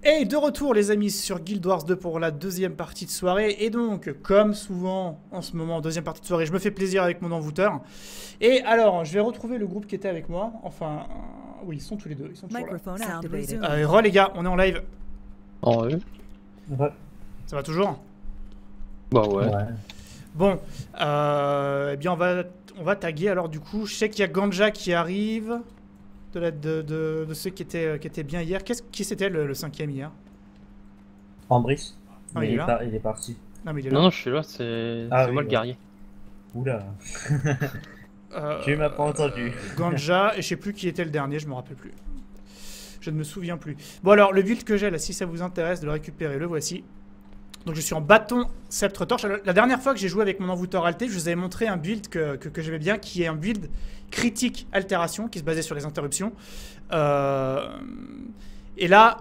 Et de retour les amis sur Guild Wars 2 pour la deuxième partie de soirée. Et donc, comme souvent en ce moment, deuxième partie de soirée, je me fais plaisir avec mon envoûteur. Et alors, je vais retrouver le groupe qui était avec moi. Enfin, oui, ils sont tous les deux, ils sont toujours là. Re les gars, on est en live. En eux. Ouais. Ça va toujours? Bah ouais. Bon, eh bien on va taguer alors du coup. Je sais qu'il y a Ganja qui arrive. De ceux qui étaient bien hier. Qui c'était le cinquième hier? Ambris. Ah, il est parti. Non, mais il est là. Non, je suis là, c'est moi le guerrier. Oula. Tu m'as pas entendu. Ganja, et je sais plus qui était le dernier, je me rappelle plus. Je ne me souviens plus. Bon alors, le build que j'ai là, si ça vous intéresse de le récupérer, le voici. Donc je suis en bâton sceptre torche. La dernière fois que j'ai joué avec mon envoûteur alté, je vous avais montré un build que j'aimais bien, qui est un build critique altération, qui se basait sur les interruptions. Et là,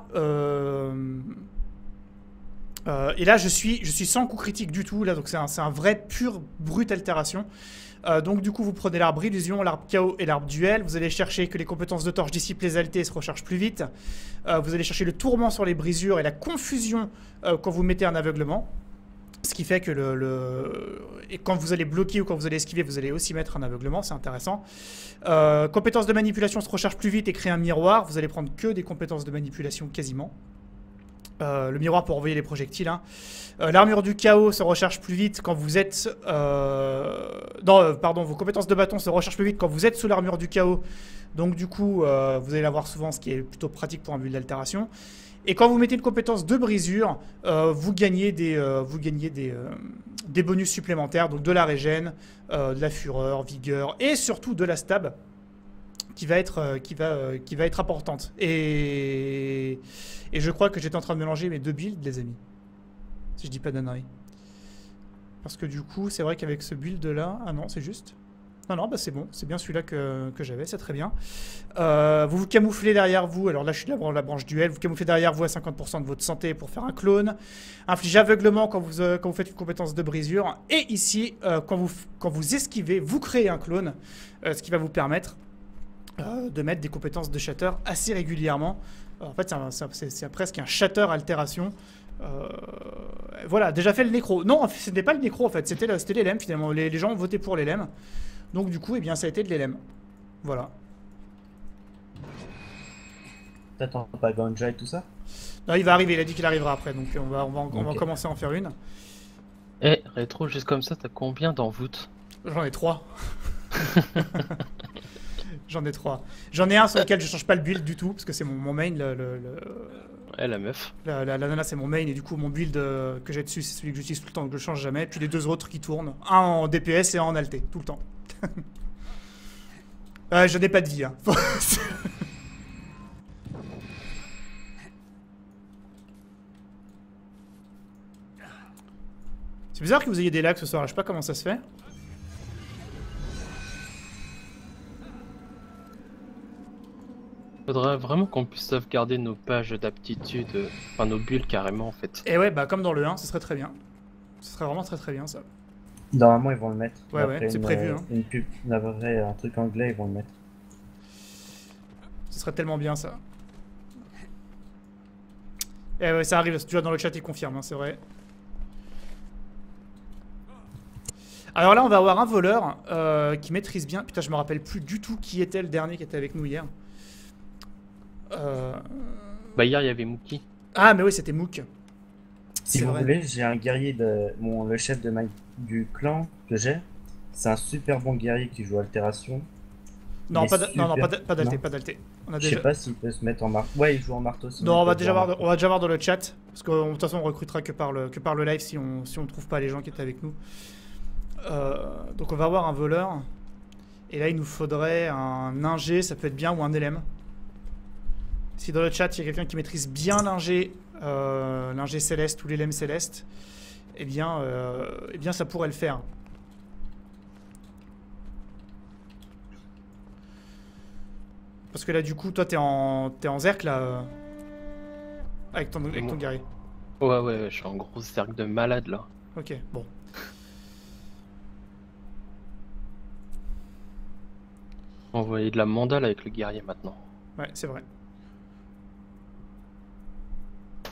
je suis sans coup critique du tout. Là, donc c'est un vrai pur brut altération. Donc du coup, vous prenez l'arbre illusion, l'arbre chaos et l'arbre duel. Vous allez chercher que les compétences de torche dissipent les altés et se rechargent plus vite. Vous allez chercher le tourment sur les brisures et la confusion quand vous mettez un aveuglement. Ce qui fait que et quand vous allez bloquer ou quand vous allez esquiver, vous allez aussi mettre un aveuglement, c'est intéressant. Compétences de manipulation se rechargent plus vite et créent un miroir. Vous allez prendre que des compétences de manipulation quasiment. Le miroir pour envoyer les projectiles. Hein. L'armure du chaos se recharge plus vite quand vous êtes... pardon, vos compétences de bâton se rechargent plus vite quand vous êtes sous l'armure du chaos. Donc du coup, vous allez l'avoir souvent, ce qui est plutôt pratique pour un build d'altération. Et quand vous mettez une compétence de brisure, vous gagnez des bonus supplémentaires. Donc de la régène, de la fureur, vigueur et surtout de la stab. Qui va être importante. Et je crois que j'étais en train de mélanger mes deux builds, les amis. Si je dis pas d'annerie. Parce que du coup, c'est vrai qu'avec ce build-là... Ah non, c'est juste. Non, bah c'est bon. C'est bien celui-là que j'avais, c'est très bien. Vous vous camouflez derrière vous. Alors là, je suis dans la branche duel. Vous camouflez derrière vous à 50% de votre santé pour faire un clone. Infligez aveuglement quand vous faites une compétence de brisure. Et ici, quand vous esquivez, vous créez un clone. Ce qui va vous permettre... de mettre des compétences de shatter assez régulièrement. En fait, c'est presque un shatter altération. Voilà, déjà fait le nécro. Non, ce n'était pas le nécro en fait, c'était l'élème finalement. Les gens ont voté pour l'élème. Donc du coup, eh bien, ça a été de l'élème. Voilà. T'attends pas Ganja et tout ça? Non, il va arriver, il a dit qu'il arrivera après. Donc on va commencer à en faire une. Eh, rétro, juste comme ça, t'as combien d'envoûtes? J'en ai 3. J'en ai 3. J'en ai un sur lequel je change pas le build du tout, parce que c'est mon main. Ouais, la meuf. La nana, c'est mon main, et du coup, mon build que j'ai dessus, c'est celui que j'utilise tout le temps, que je change jamais. Puis les deux autres qui tournent. Un en DPS et un en alté, tout le temps. Je n'ai pas de vie. Hein. C'est bizarre que vous ayez des lags ce soir, je sais pas comment ça se fait. Faudrait vraiment qu'on puisse sauvegarder nos pages d'aptitude, enfin nos bulles carrément en fait. Et ouais, bah comme dans le 1, ce serait très bien. Ce serait vraiment très bien ça. Normalement, ils vont le mettre. Ouais, c'est prévu. Hein. Une pub, un truc anglais, ils vont le mettre. Ce serait tellement bien ça. Et ouais, ça arrive, tu vois dans le chat, il confirme, hein, c'est vrai. Alors là, on va avoir un voleur qui maîtrise bien. Putain, je me rappelle plus du tout qui était le dernier qui était avec nous hier. Bah hier il y avait Mookie. Ah mais oui, c'était Mook. Si vous voulez, j'ai un guerrier le chef du clan que j'ai. C'est un super bon guerrier qui joue altération. Non, pas d'alté. Je sais pas s'il peut se mettre en marteau. Ouais, il joue en marteau. Non, on va déjà voir dans le chat. Parce que de toute façon, on recrutera que par le live si on trouve pas les gens qui étaient avec nous. Donc on va avoir un voleur. Et là, il nous faudrait un ingé, ça peut être bien, ou un LM. Si dans le chat, il y a quelqu'un qui maîtrise bien l'ingé céleste ou l'élème céleste, eh bien, ça pourrait le faire. Parce que là, du coup, toi, t'es en zerk, là, avec ton guerrier. Ouais, je suis en gros cercle de malade, là. Ok, bon. Envoyer de la mandale avec le guerrier, maintenant. Ouais, c'est vrai.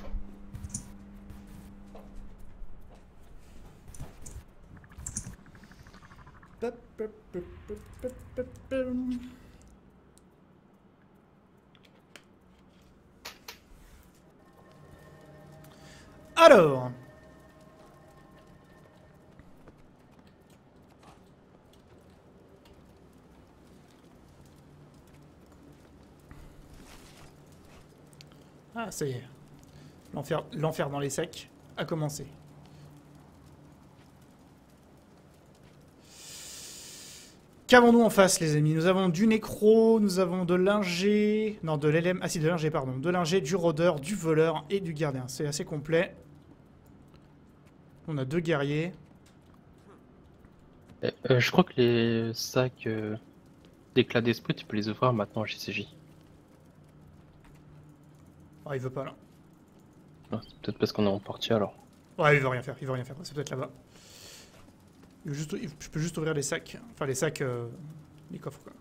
Alors. Ah, ça y est. L'enfer dans les sacs a commencé. Qu'avons-nous en face, les amis? Nous avons du nécro, nous avons de l'ingé... Non, de l'LM... Ah si, de l'ingé, pardon. De l'ingé, du rôdeur, du voleur et du gardien. C'est assez complet. On a 2 guerriers. Je crois que les sacs d'éclat d'esprit, tu peux les ouvrir maintenant à JCJ. Ah, il veut pas, là. Ah, c'est peut-être parce qu'on est en portier alors. Ouais, il veut rien faire, il veut rien faire. C'est peut-être là-bas. Je peux juste ouvrir les sacs. Enfin, les sacs... les coffres, quoi.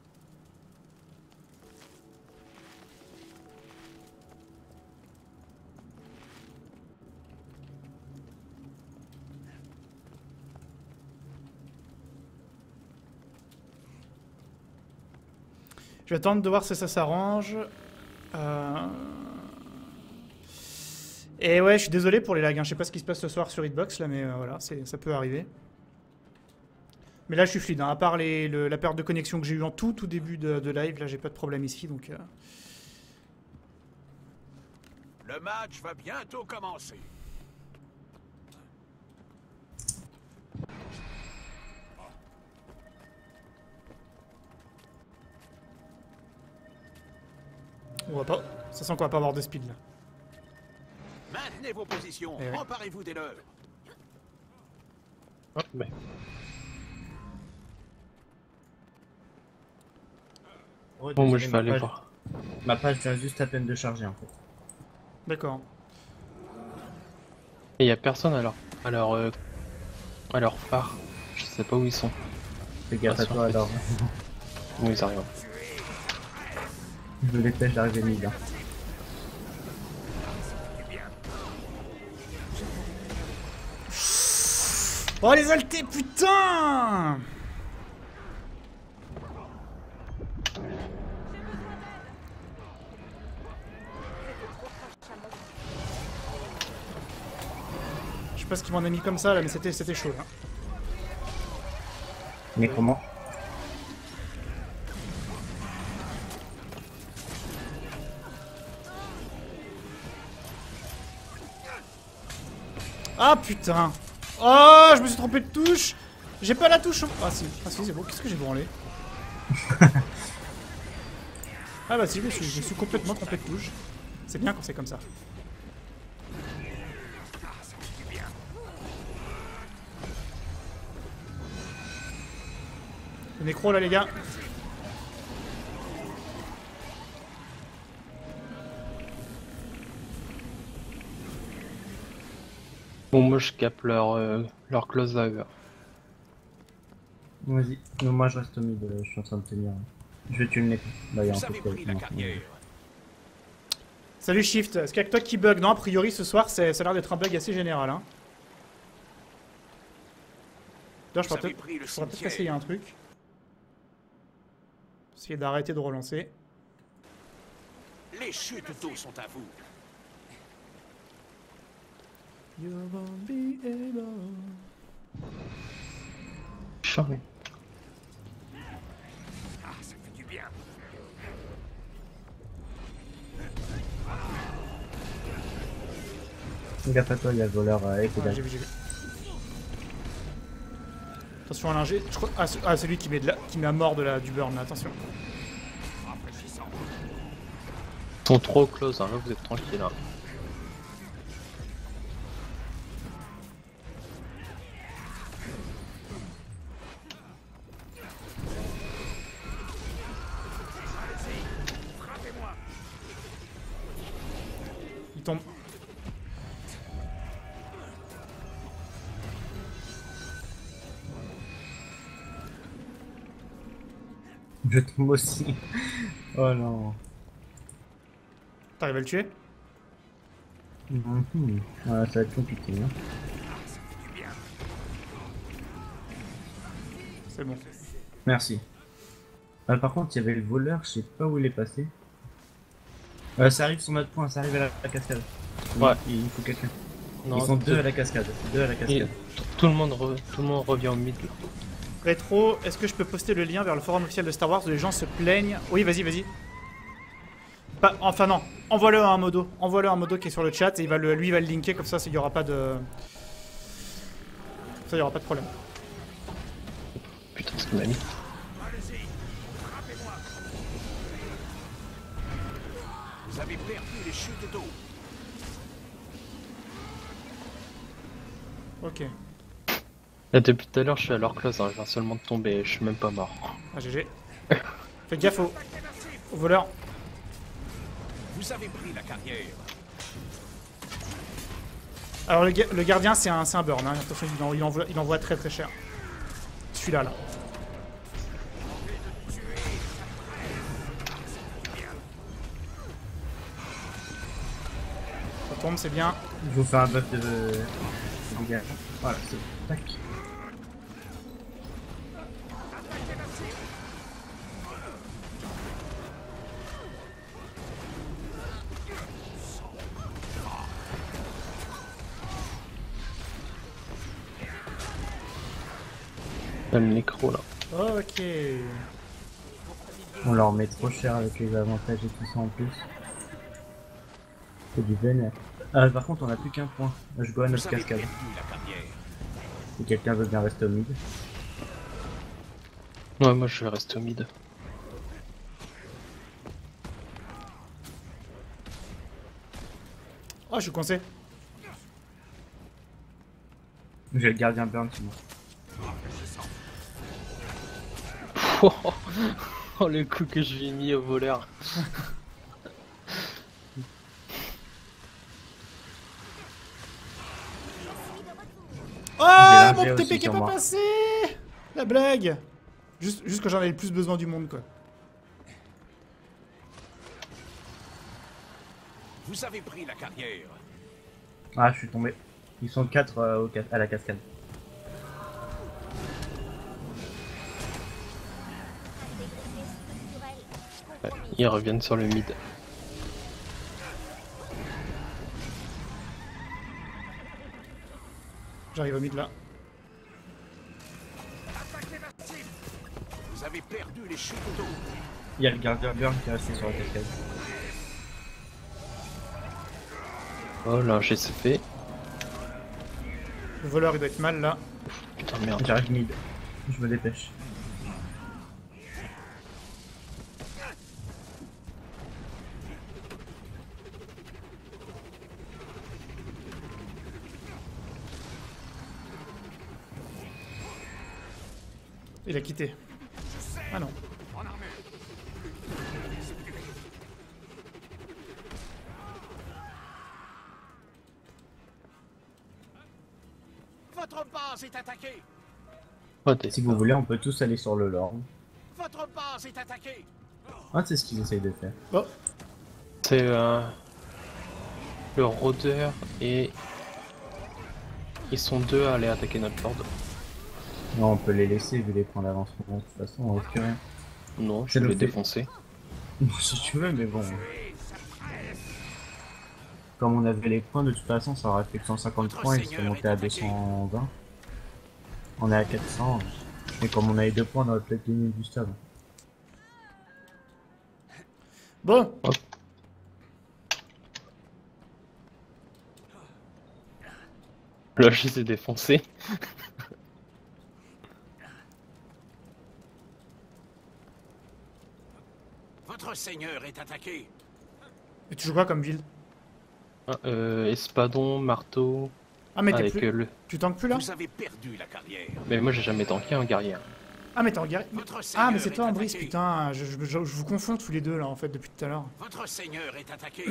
Je vais attendre de voir si ça s'arrange. Et ouais, je suis désolé pour les lags. Je sais pas ce qui se passe ce soir sur Hitbox, là, mais voilà, ça peut arriver. Mais là, je suis fluide. À part la perte de connexion que j'ai eu en tout début de live, là, j'ai pas de problème ici, donc... Le match va bientôt commencer. On va pas... Ça sent qu'on va pas avoir de speed, là. Maintenez vos positions, Eh oui. emparez-vous des leurs. Ah, mais... Bon, moi je vais aller voir. Ma page vient juste à peine de charger en fait. D'accord. Et y a personne à leur phare. Je sais pas où ils sont. Fais gaffe Ah, à toi alors. Où ils arrivent. Je me dépêche d'arriver mid. Hein. Oh, les altés, putain! Je sais pas ce qu'il m'en a mis comme ça, là, mais c'était chaud, là. Mais comment? Ah, putain! Oh, je me suis trompé de touche! J'ai pas la touche! Ah si, c'est bon, qu'est-ce que j'ai branlé? Ah bah si, je me suis complètement trompé de touche. C'est bien quand c'est comme ça. Le nécro là, les gars. Bon, moi je capte leur close live. Vas-y. Non, moi je reste au mid, je suis en train de tenir. Je vais tuer le nez. Bah, il y a un Vous peu avez pris la carrière. Salut Shift, est-ce qu'il y a que toi qui bug? Non, a priori ce soir, ça a l'air d'être un bug assez général. Hein. D'ailleurs, je Vous pourrais avez pris le peut-être cimetière. essayer un truc. Essayer d'arrêter de relancer. Les chutes d'eau sont à vous. You won't be able. Charmé. Ah, ça fait du bien. Fais gaffe à toi, il y a le voleur avec Ouais, j'ai vu. Attention à l'ingé. Je crois... Ah, celui qui met à mort du burn, là. Attention. Rafraîchissant. Ils sont trop close, hein. Là vous êtes tranquille. Hein. Frappez-moi. Il tombe. Je tombe aussi. Oh non. T'arrives à le tuer? Mhm. Ouais, ça va être compliqué. Hein. C'est bon. Merci. Par contre, il y avait le voleur, je sais pas où il est passé. Ça arrive sur notre point, ça arrive à la cascade. Ouais. Il faut quelqu'un. Non, Ils sont deux à la cascade. Deux à la cascade. et tout le monde revient au mid là. Rétro, est-ce que je peux poster le lien vers le forum officiel de Star Wars où les gens se plaignent? Oui, vas-y, vas-y. Enfin non, envoie-le à un modo. Envoie-le à un modo qui est sur le chat et lui il va le linker comme ça, il y aura pas de... Ça, il y aura pas de problème. Putain, ce qu'il m'a mis. Allez-y, frappez-moi. Vous avez perdu les chutes d'eau. Ok. Là, depuis tout à l'heure, je suis à leur close, hein. Je viens seulement de tomber, je suis même pas mort. Ah, GG. Faites gaffe au voleur. Vous avez pris la carrière. Alors le gardien c'est un burn, hein. Attention, il envoie très très cher. Celui-là là. Ça tombe, c'est bien. Je vous fais un buff de dégâts. Voilà, c'est tac. Là, le nécro là. Ok. On leur met trop cher avec les avantages et tout ça en plus. C'est du vénère. Par contre, on a plus qu'un point. Je dois à notre Vous avez cascade. perdu la carrière. Si quelqu'un veut bien rester au mid. Ouais, moi je vais rester au mid. Oh, je suis coincé. J'ai le gardien burn sur moi. Oh le coup que je lui ai mis au voleur. Oh, J'ai mon lingé TP aussi qui est sur pas moi. passé. La blague. Juste quand j'en avais le plus besoin du monde quoi. Vous avez pris la carrière. Ah, je suis tombé. Ils sont 4 à la cascade. Ils reviennent sur le mid. J'arrive au mid là. Attaquez la cible. Vous avez perdu les chutes d'eau. Il y a le gardien burn qui est resté sur la cascade. Oh là, j'ai fait. Le voleur il doit être mal là. Putain, merde. J'arrive mid. Je me dépêche. Il a quitté. Ah non. En armée. Votre base est attaquée. Oh, t'es Si vous voulez, on peut tous aller sur le lord. Votre base est attaquée. Ah, c'est ce qu'ils essayent de faire. Oh. C'est le rôdeur et ils sont deux à aller attaquer notre lord. Non, on peut les laisser vu les points d'avancement. De toute façon, on risque rien. Non, je Ça vais nous les fait- défoncer. Si tu veux, mais bon. Comme on avait les points, de toute façon, ça aurait fait que 150 points, ils seraient montés à 220. On est à 400. Et comme on a les 2 points, on aurait peut-être gagné du stade. Bon. Là, je les ai défoncés. Votre seigneur est attaqué. Et tu joues quoi comme build? Espadon, marteau. Ah mais t'es Avec plus... le. Tu tankes plus là? Vous avez perdu la carrière. Mais moi, j'ai jamais tanké un guerrier. Ah mais t'es en guerrier. Votre Ah seigneur mais c'est toi est en brise, attaqué. putain. Je vous confonds tous les deux là en fait depuis tout à l'heure. Votre seigneur est attaqué.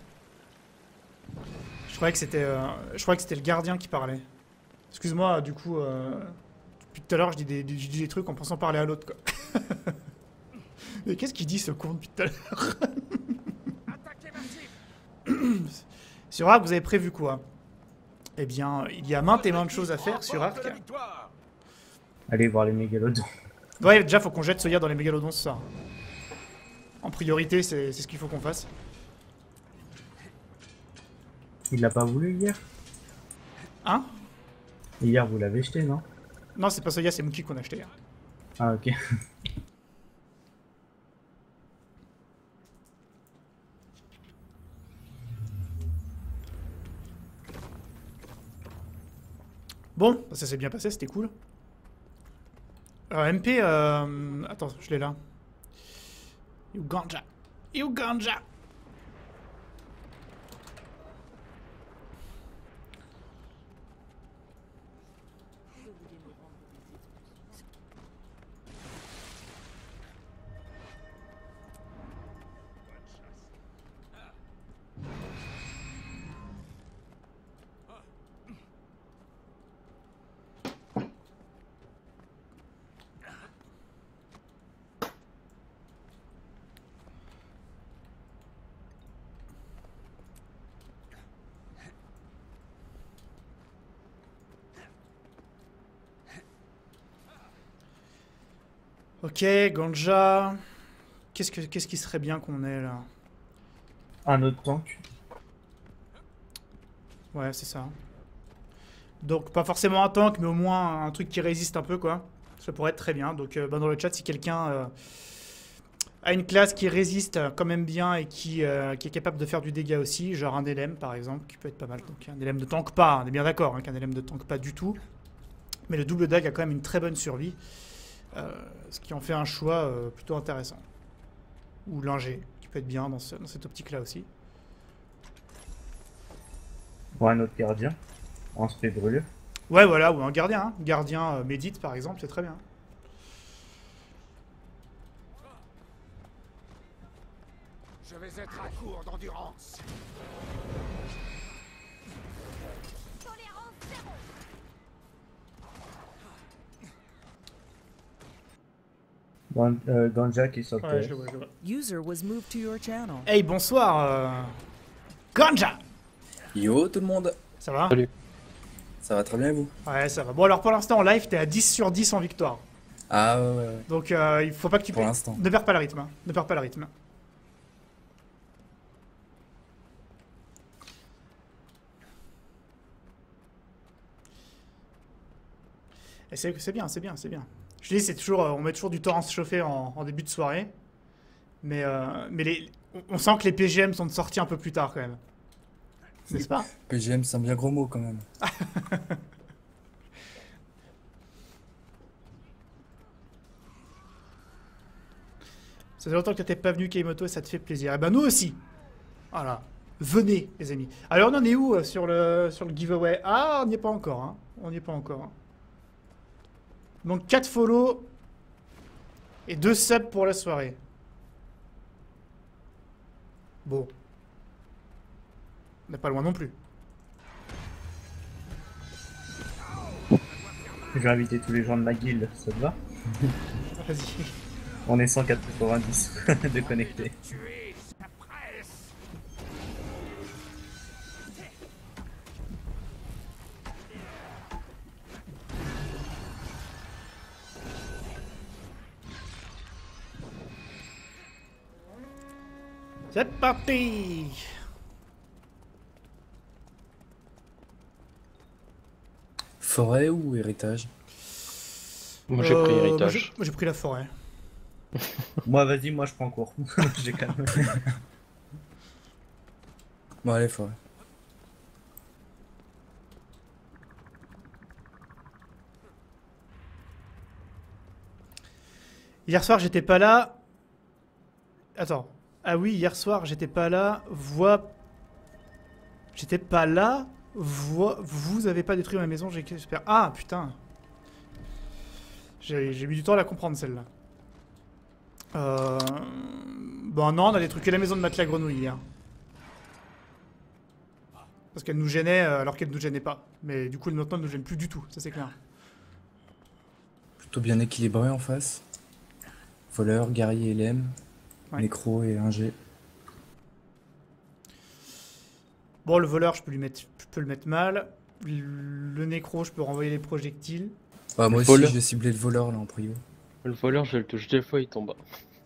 Je croyais que c'était le gardien qui parlait. Excuse-moi, du coup, depuis tout à l'heure, je dis des trucs en pensant parler à l'autre, quoi. Mais qu'est-ce qu'il dit, ce con, depuis tout à l'heure? Attaquez ma cible. Sur Arc, vous avez prévu quoi? Eh bien, il y a maintes et maintes choses à faire sur Remporte Arc. la victoire. Allez voir les mégalodons. Ouais, déjà, faut qu'on jette Soya dans les mégalodons, ça. En priorité, c'est ce qu'il faut qu'on fasse. Il l'a pas voulu hier? Hein? Hier, vous l'avez jeté, non? Non, c'est pas Soya, c'est Mookie qu'on a acheté. Ah, ok. Bon, ça s'est bien passé, c'était cool. MP, attends, je l'ai là. Uganda. Uganda. Ok, Ganja. Qu'est-ce qui serait bien qu'on ait là? Un autre tank. Ouais, c'est ça. Donc, pas forcément un tank, mais au moins un truc qui résiste un peu, quoi. Ça pourrait être très bien. Donc, bah, dans le chat, si quelqu'un a une classe qui résiste quand même bien et qui est capable de faire du dégât aussi, genre un LM par exemple, qui peut être pas mal. Donc, un LM de tank pas, on est bien d'accord, hein, qu'un LM de tank pas du tout. Mais le double dag a quand même une très bonne survie. Ce qui en fait un choix plutôt intéressant. Ou l'ingé, qui peut être bien dans cette optique-là aussi. Ou un autre gardien. En spray brûlure. Ouais, voilà, ou un gardien. Hein. Gardien médite, par exemple, c'est très bien. Je vais être à court d'endurance. Ganja qui saute. Ouais, je le vois, je le vois. User was moved to your channel. Hey, bonsoir Ganja. Yo tout le monde, Ça va? Salut. ça va très bien et vous? Ouais, ça va. Bon, alors pour l'instant, en live, t'es à 10 sur 10 en victoire. Ah ouais. Donc, il faut pas que tu Pour perds. l'instant. Ne perds pas le rythme. Hein. Ne perds pas le rythme. Et c'est bien, c'est bien, c'est bien. Je dis, c'est toujours, on met toujours du torrent chauffé en début de soirée. Mais on sent que les PGM sont sortis un peu plus tard quand même. N'est-ce pas? PGM c'est un bien gros mot quand même. Ça fait longtemps que t'es pas venu, Keimoto, et ça te fait plaisir. Et ben nous aussi. Voilà. Venez, les amis. Alors, on en est où sur le giveaway? Ah, on n'y est pas encore. Hein. On n'y est pas encore. Hein. Donc, 4 follow et 2 subs pour la soirée. Bon. On n'est pas loin non plus. Je vais inviter tous les gens de la guilde, ça te va? Vas-y. On est 190 de connectés. Tuer la presse. C'est parti. Forêt ou héritage? Moi j'ai pris Moi, héritage. j'ai pris la forêt. Moi, vas-y, moi je prends cours. J'ai quand même. Bon allez forêt. Hier soir, j'étais pas là. Attends. Ah oui, hier soir, j'étais pas là. J'étais pas là. Vous avez pas détruit ma maison, j'espère. Ah, putain. J'ai mis du temps à la comprendre, celle-là. Bon, non, on a détruit que la maison de Matelas Grenouille hier. Parce qu'elle nous gênait alors qu'elle nous gênait pas. Mais du coup, maintenant, elle nous gêne plus du tout, ça c'est clair. Plutôt bien équilibré en face. Voleur, guerrier LM, Ouais. nécro et ingé. Bon, le voleur, je peux le mettre mal. Le nécro, je peux renvoyer les projectiles. Bah moi Le aussi voleur. je vais cibler le voleur là en prio. Le voleur, je le touche 2 fois, il tombe.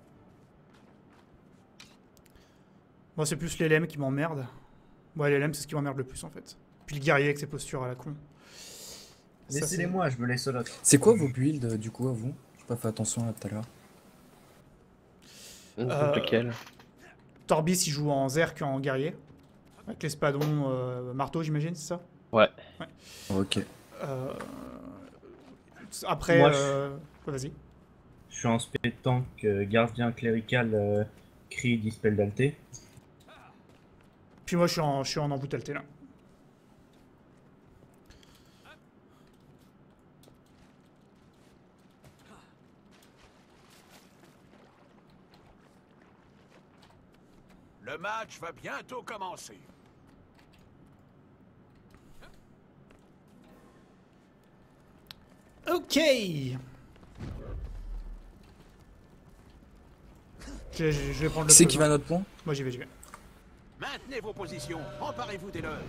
Moi, c'est plus les LM qui m'emmerdent. Ouais, les LM, c'est ce qui m'emmerde le plus en fait. Puis le guerrier avec ses postures à la con. Ça, Laissez-les-moi, je me laisse solo. C'est quoi vos builds du coup à vous? J'ai pas fait attention là tout à l'heure. Lequel? Torbis, il joue en Zerk en guerrier. Avec l'espadon marteau, j'imagine, c'est ça? Ouais. Ok. Euh, Après, Moi, ouais, vas-y. Je suis en spé tank, gardien clérical, cri, dispel d'alté. Puis moi, je suis en emboutalté là. Le match va bientôt commencer. Ok. Je vais prendre le C'est pause, qui hein. va à notre point? Moi, j'y vais, j'y vais. Maintenez vos positions. Emparez-vous des leurs.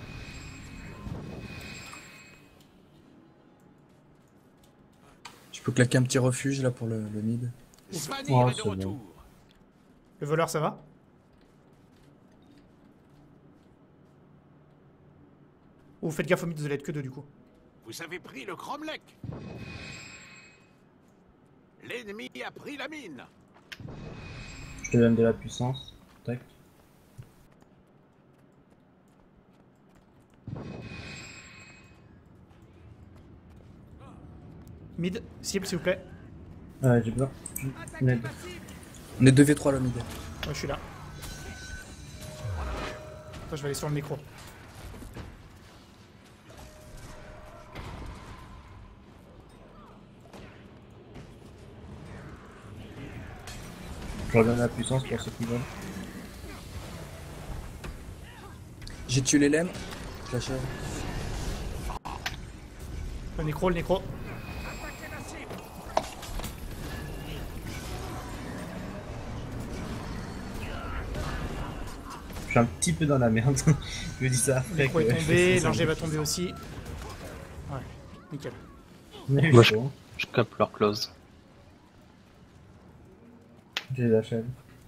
Je peux claquer un petit refuge là pour le mid. Svanir Oh, est de c'est retour. Le voleur, ça va? Ou faites gaffe au mid, vous allez être que deux du coup. Vous avez pris le Cromlech. L'ennemi a pris la mine. Je te donne de la puissance. Tac. Mid, cible s'il vous plaît. J'ai besoin. Ned. On est 2v3 le mid. Ouais, je suis là. Attends, je vais aller sur le micro. Je redonne la puissance pour ceux qui veulent. J'ai tué les lames. Je l'achève. Le nécro, le nécro. Je suis un petit peu dans la merde. Je me dis ça Le après. nécro que est je tombé, fais ça. l'ingé va tomber aussi. Ouais, nickel. Mais Moi, chaud. Je capte leur close. Je les achève.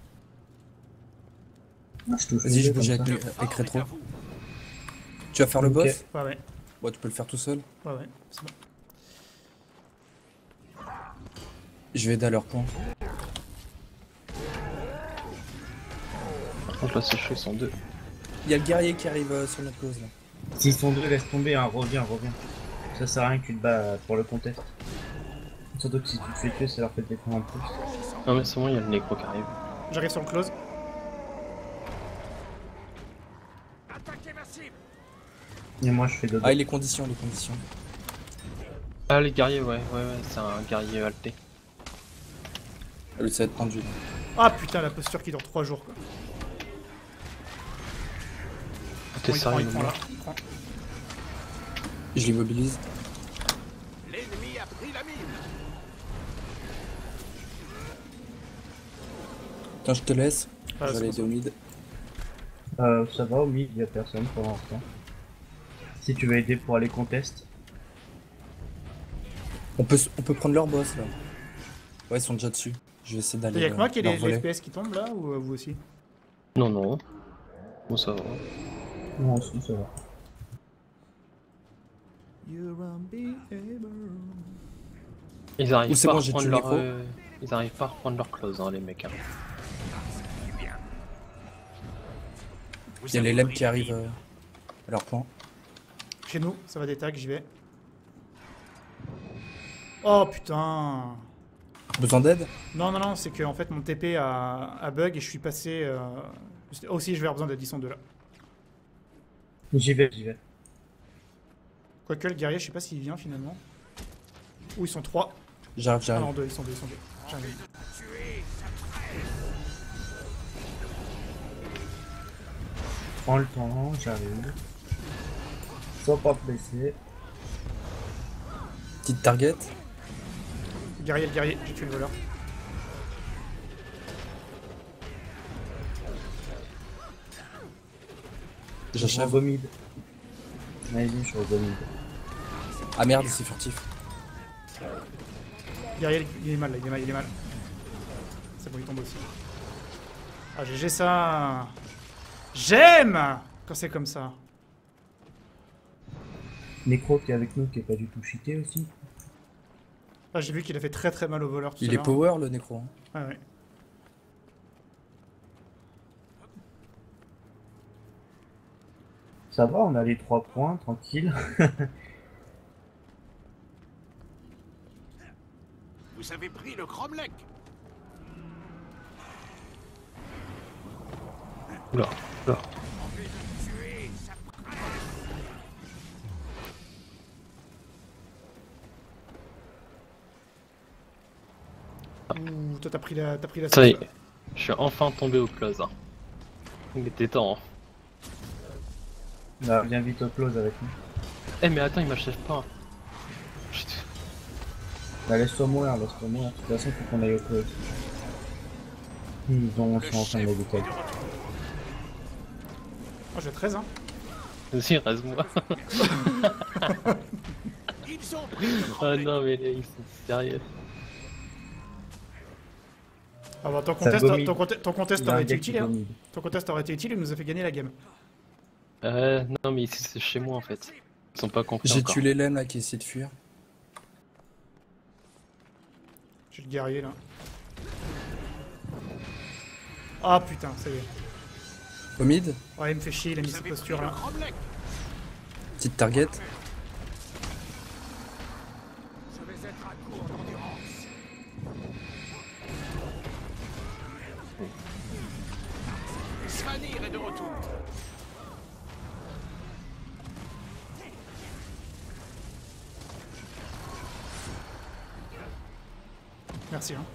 Ah, je touche. Vas-y, je comme bouge ça. avec, Le avec fort est rétro. à vous. Tu vas faire le Ok. boss? Ouais, ouais, Ouais, tu peux le faire tout seul. ouais, ouais, c'est bon. Je vais aider à leur point. Par contre, là, c'est chaud, ils sont 2. Il y a le guerrier qui arrive sur notre close là. S'ils sont deux, laisse tomber, hein. Reviens. Ça sert à rien que tu te bats pour le contest. Surtout que si tu te fais tuer, ça leur fait des points en plus. Non, mais c'est bon, il y a le nécro qui arrive. J'arrive sur le close. Attaquez ma cible. Et moi, je fais dodo. Ah, et les conditions, les conditions. Ah, les guerriers, ouais, c'est un guerrier alté. Ah, lui, ça va être pendu. Là. Ah putain, la posture qui dure 3 jours quoi. T'es Bon, il prend, sérieux, il prend moi là. Il prend. Je l'immobilise. L'ennemi a pris la mine. Attends, je te laisse. Ah, je vais c'est aller bon, aider au mid. Ça va, au mid, il y a personne pour l'instant. Si tu veux aider pour aller contest. On peut prendre leur boss là. Ouais, ils sont déjà dessus. Je vais essayer d'aller. Il y a que moi qui ai leur les voler. FPS qui tombent là ou vous aussi? Non, non. Bon, ça va. Non, aussi, ça va. Ils arrivent Ou c'est pas bon, à j'ai reprendre tué leur... le Ils arrivent pas à reprendre leur close, hein, les mecs. Hein. Vous Il y a les avez lames pris qui la arrivent mine. à leur point. Chez nous, ça va des tags, j'y vais. Oh putain! Besoin d'aide? Non, non, non, c'est que en fait mon TP a bug et je suis passé. Aussi, je vais avoir besoin d'aide, ils sont deux là. J'y vais. Quoique le guerrier, je sais pas s'il vient finalement. Ou ils sont 3. J'arrive, Ah j'arrive. non, 2, ils sont 2, ils sont 2. J'arrive. Prends le temps, j'arrive. Sois pas pressé. Petite target. Le guerrier, j'ai tué le voleur. Je suis J'achève. au mid. Vas-y, je suis au mid. Ah merde, c'est furtif. Guerrier, il est mal là, il est mal. C'est bon, il tombe aussi. Ah, GG ça. J'aime quand c'est comme ça. Necro qui est avec nous, qui est pas du tout cheaté aussi. Ah, j'ai vu qu'il a fait très très mal au voleur tout à Il est l'heure. power le nécro. Hein. Ah ouais. Ça va, on a les 3 points, tranquille. Vous avez pris le Cromlech. Oula, oula. Tuez, ça Ouh, toi t'as pris la Ça y sauce, est, je suis enfin tombé au close. Hein. Il était temps. Hein. Bah, viens vite au close avec nous. Eh mais attends, il m'achève pas. Chut. Bah, laisse-toi mourir, laisse-toi mourir. De toute façon, faut qu'on aille au close. Ils ont Le sont en train de chef la est détailler. de retour. Oh, j'ai 13 hein. Vas-y, reste-moi. Ils ont pris le Ah Cromlech. non, mais là, ils sont sérieux. Ah bah ton Ça contest, vomit. ton contest Il y a un aurait été gars qui utile hein. vomit. Ton contest aurait été utile, il nous a fait gagner la game. Non, mais ici, c'est chez moi en fait. Ils sont pas compris J'ai encore. tué l'élève là qui essaie de fuir. J'ai le guerrier là. Ah putain, ça y est. Au mid, Ouais, il me fait chier, il a mis Vous sa avez posture pris le là. Cromlech. petite target. Je vais être à court d'endurance. Svanir est de retour. Merci hein.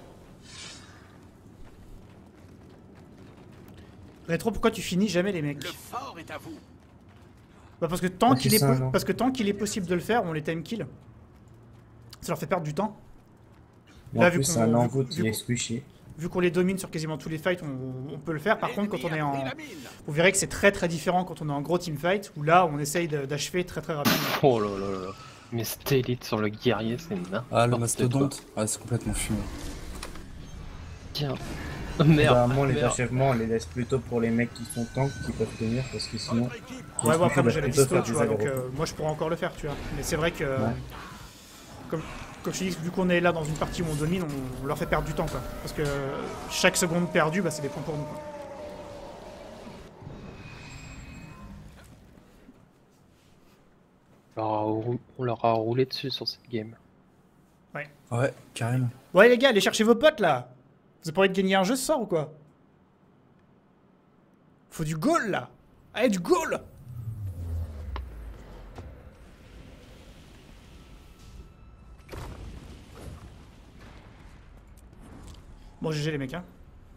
Rétro, pourquoi tu finis jamais les mecs? Le fort est à vous. Bah parce que tant Parce qu'il que est, c'est un an. parce que tant qu'il est possible de le faire, on les time kill. Ça leur fait perdre du temps. En Là, vu plus, qu'on- c'est un vu- envoût vu qui est qu'on- squishy. Vu qu'on les domine sur quasiment tous les fights, on peut le faire. Par contre, quand on est L'ennemi a en... pris la mine. Vous verrez que c'est très très différent quand on est en gros teamfight, où là on essaye d'achever très très rapidement. Oh là là là là. Mais c'était élite sur le guerrier, c'est n'importe Ah, le quoi. mastodonte. Ah, c'est complètement fumé. Tiens. Oh, merde. Apparemment, les merde. achèvements, on les laisse plutôt pour les mecs qui sont tanks, qui peuvent tenir, parce que sinon... Votre équipe Ouais, bon après moi j'ai la plutôt pisto, faire tu des vois, donc allers-retours. moi je pourrais encore le faire, tu vois. Mais c'est vrai que, Ouais. comme je te dis, vu qu'on est là dans une partie où on domine, on leur fait perdre du temps, quoi. Parce que chaque seconde perdue, bah, c'est des points pour nous, quoi. On leur a roulé dessus sur cette game. Ouais, carrément. Ouais les gars, allez chercher vos potes là. Vous avez pas envie de gagner un jeu ce soir ou quoi? Faut du goal là. Allez, du goal. Bon, GG les mecs, hein.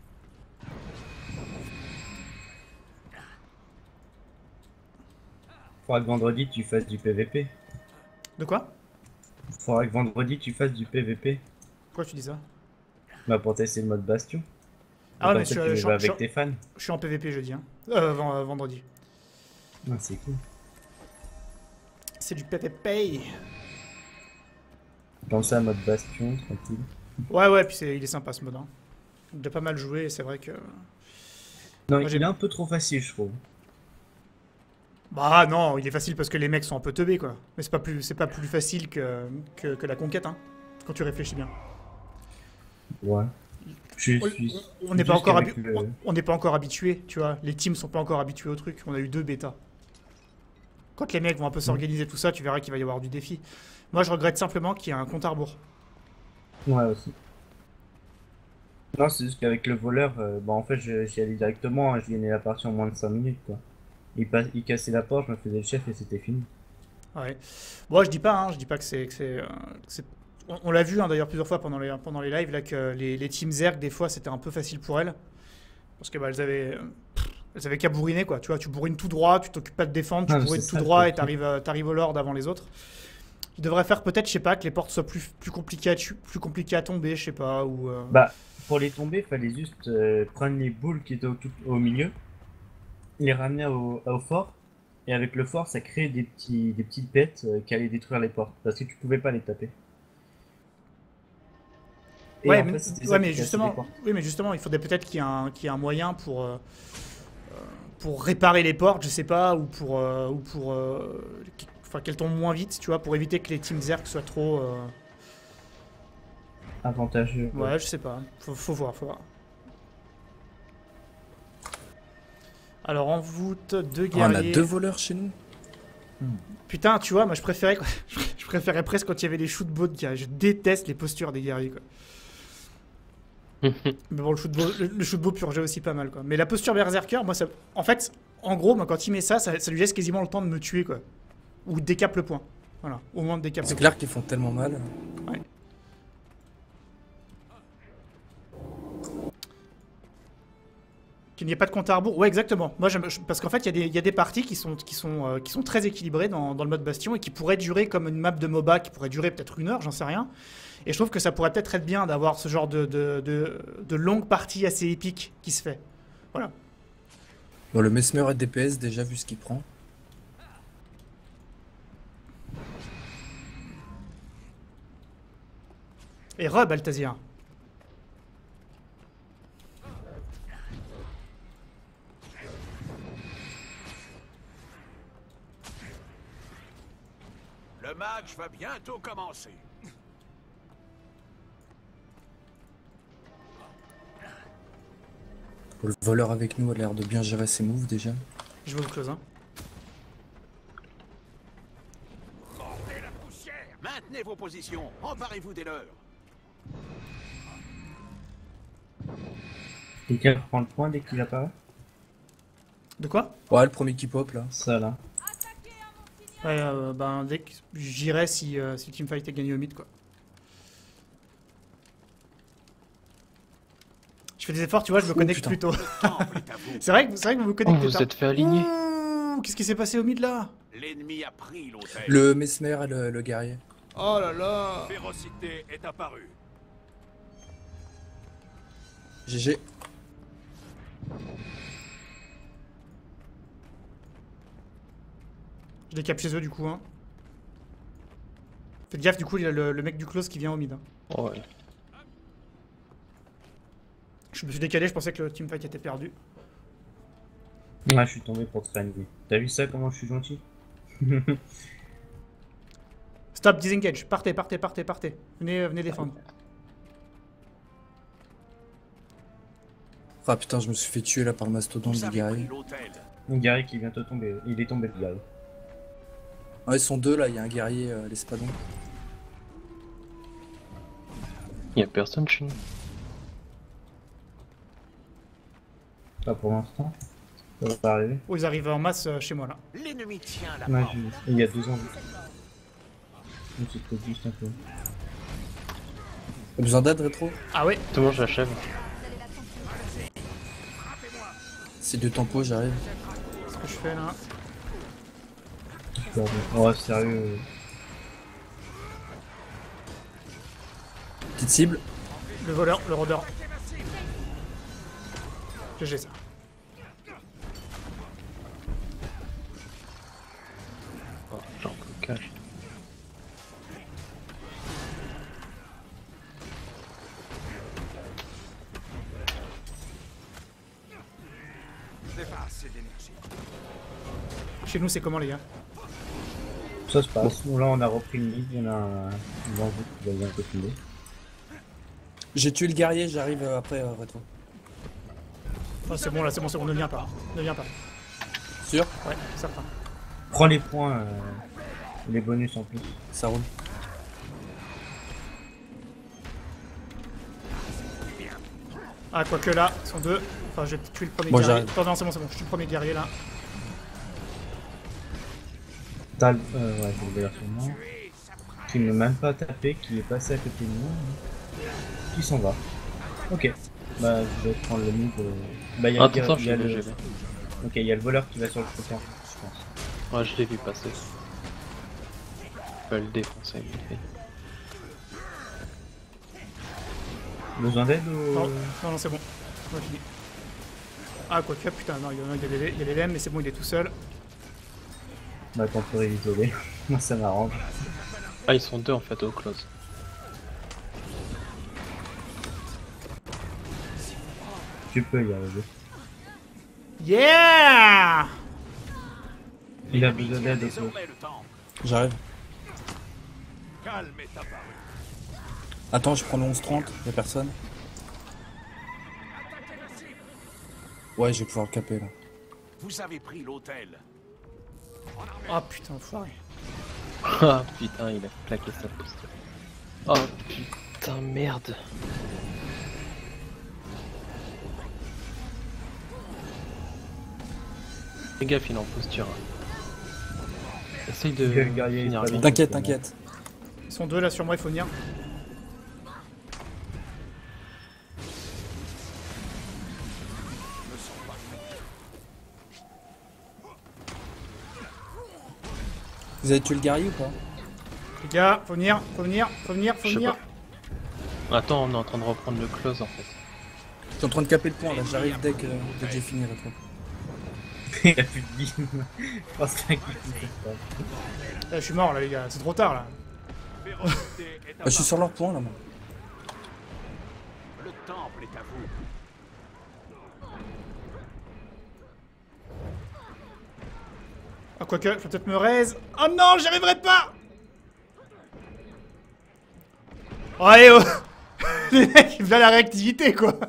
Faudra que vendredi, tu fasses du PVP. De quoi? Faudra que vendredi, tu fasses du PVP. Pourquoi tu dis ça? Bah, pour tester le mode Bastion. Ah ouais, Comme mais ça, je tu suis vas avec tes fans. je suis en PVP jeudi, hein. Vendredi. Ah, c'est cool. C'est du PVP. Comme ça, mode Bastion, tranquille. Ouais, puis il est sympa ce mode, hein. J'ai pas mal joué et c'est vrai que... Non, Moi, il j'ai- est un peu trop facile, je trouve. Bah non, il est facile parce que les mecs sont un peu teubés, quoi. Mais c'est pas plus facile que la conquête, hein. Quand tu réfléchis bien. Ouais. Je On- suis... On n'est pas, juste encore avec le- on n'est pas encore habitué, tu vois. Les teams sont pas encore habitués au truc. On a eu 2 bêtas. Quand les mecs vont un peu s'organiser tout ça, tu verras qu'il va y avoir du défi. Moi, je regrette simplement qu'il y ait un compte à rebours. Ouais, aussi. Non, c'est juste qu'avec le voleur, bah en fait, j'y allais directement, hein, je gagnais la partie en moins de 5 minutes, quoi. Il cassait la porte, je me faisais le chef et c'était fini. Ouais. Bon, je dis pas que on l'a vu hein, d'ailleurs plusieurs fois pendant les lives là que les teams Zerg des fois c'était un peu facile pour elles parce que bah, elles avaient qu'à bourriner quoi. Tu vois, tu bourrines tout droit, tu t'occupes pas de défendre, tu Ah, mais bourrines c'est tout ça, droit le et t'arrives au lord avant les autres. Ils devraient faire peut-être, je sais pas, que les portes soient plus compliquées à tomber, je sais pas ou. Bah, pour les tomber, fallait juste prendre les boules qui étaient au milieu, les ramener au fort, et avec le fort, ça créait des petites bêtes qui allaient détruire les portes, parce que tu pouvais pas les taper. Et Ouais, en mais, fait, c'était ça ouais, qui mais cassait justement, les portes. oui, mais justement, il faudrait peut-être qu'il y ait un moyen pour réparer les portes, je sais pas, enfin, qu'elles tombent moins vite, tu vois, pour éviter que les teams Zerg soient trop. Avantageux. Ouais, je sais pas. Faut voir, faut voir. Alors en voûte, 2 Oh, on a guerriers. 2 voleurs chez nous. Putain, tu vois, moi je préférais, quoi. Je préférais presque quand il y avait les shootbows de guerriers. Je déteste les postures des guerriers, quoi. Mais bon, le shootbow purgeait aussi pas mal, quoi. Mais la posture berserker, moi, ça, en fait, en gros, moi, quand il met ça lui laisse quasiment le temps de me tuer, quoi. Ou décape le point. Voilà, au moins de décape le C'est point. clair qu'ils font tellement mal. Ouais. Qu'il n'y ait pas de compte à rebours. Ouais, exactement. Moi, parce qu'en fait, il y a des parties qui sont très équilibrées dans le mode Bastion et qui pourraient durer comme une map de MOBA qui pourrait durer peut-être 1 heure, j'en sais rien. Et je trouve que ça pourrait peut-être être bien d'avoir ce genre de longue partie assez épique qui se fait. Voilà. Bon, le Mesmer est DPS, déjà vu ce qu'il prend. Et Balthazir. Le match va bientôt commencer. Le voleur avec nous a l'air de bien gérer ses moves déjà. Je vais vous close, hein. Mordez la poussière. Maintenez vos positions. Emparez-vous des leurs. Quelqu'un prend le point dès qu'il apparaît. De quoi? Ouais, le premier qui pop là. Ça là. Ouais, ben, dès que j'irai si le teamfight est gagné au mid, quoi. Je fais des efforts, tu vois, je me connecte putain. plus tôt. Temple est à vous. C'est vrai que vous vous Oh, connectez vous tard. êtes fait aligner. Ouh, qu'est-ce qui s'est passé au mid là? L'ennemi a pris l'hôtel. Le Mesmer et le guerrier. Oh là là. Férocité est apparue. GG. Je les capte chez eux du coup, hein. Faites gaffe, du coup, il y a le mec du close qui vient au mid, hein. Oh, ouais. Je me suis décalé, je pensais que le teamfight était perdu. Ouais, je suis tombé pour te traîner. T'as vu ça, comment je suis gentil? Stop, disengage. Partez. Venez défendre. Ah putain, je me suis fait tuer là par le mastodonte Vous du avez guerrier. pris l'hôtel. Un guerrier qui vient de tomber. Il est tombé, le guerrier. Ouais, ils sont deux là, il y a un guerrier l'espadon. Y a personne chez nous. Pas pour l'instant. Ça va pas arriver. Oh, ils arrivent en masse chez moi là. L'ennemi tient la Ouais, porte. il y a 2 ans. Je me suis peut-être juste un peu. T'as besoin d'aide rétro? Ah ouais. Tout le monde, j'achève. C'est du tempo, j'arrive. Ce que je fais là. Oh, sérieux. Petite cible. Le voleur, le rôdeur. GG ça. Oh, j'ai un blocage. Chez nous, c'est comment les gars? Ça se passe. Là, on a repris une ligue. On a un enjeu qui va bientôt filer. J'ai tué le guerrier, j'arrive après rétro. Oh, c'est bon là, c'est bon, ne viens pas. Ne viens pas. Sûr? Ouais, certain. Prends les points. Les bonus en plus. Ça roule. Ah, quoique là, ils sont deux. Enfin, j'ai tué le premier Moi, guerrier. j'arrive. Attends, non, c'est bon, je suis le premier guerrier là. T'as le... ouais, je vais le sur moi. Qui ne m'a même pas tapé, qui est passé à côté de moi. Qui s'en va. Ok. Bah, je vais prendre le mid. Bah, il y a, Attends, il y a je le... vais. Ok, il y a le voleur qui va sur le côté, en fait, je pense. Ouais, je l'ai vu passer. Je vais le défoncer, vite fait. Besoin d'aide ou... Non, c'est bon. On a fini. Ah, quoique, putain, non, il y a les LM, mais c'est bon, il est tout seul. Bah, temporaire isolé. Moi, ça m'arrange. Ah, ils sont deux en fait au close. Tu peux y arriver. Yeah! Il a L'ennemi besoin tient d'aide aussi. désormais le temple. J'arrive. Calme est apparu. Attends, je prends le 11-30, y'a personne. Ouais, je vais pouvoir le caper là. Vous avez pris l'hôtel. Oh putain, enfoiré. Ah putain, il a claqué sa posture. Oh putain, merde. Fais gaffe, il est en posture. Essaye de Quel guerrier, finir il est bien. pas T'inquiète, t'inquiète. Ils sont deux là sur moi, il faut venir. Vous avez tué le guerrier ou pas? Les gars, faut venir, faut venir, faut venir, faut Je sais venir. Attends, on est en train de reprendre le close en fait. Je suis en train de caper le point là, j'arrive dès que j'ai fini rétro. Il a plus de vie. Je pense qu'il a quitté cette table. Je suis mort là les gars, c'est trop tard là. Bah, je suis sur leur point là moi. Le temple est à vous. Ah quoique, je peux peut-être me raise. Oh non, j'y arriverai pas. Oh, allez oh. Les mecs, ils veulent la réactivité quoi.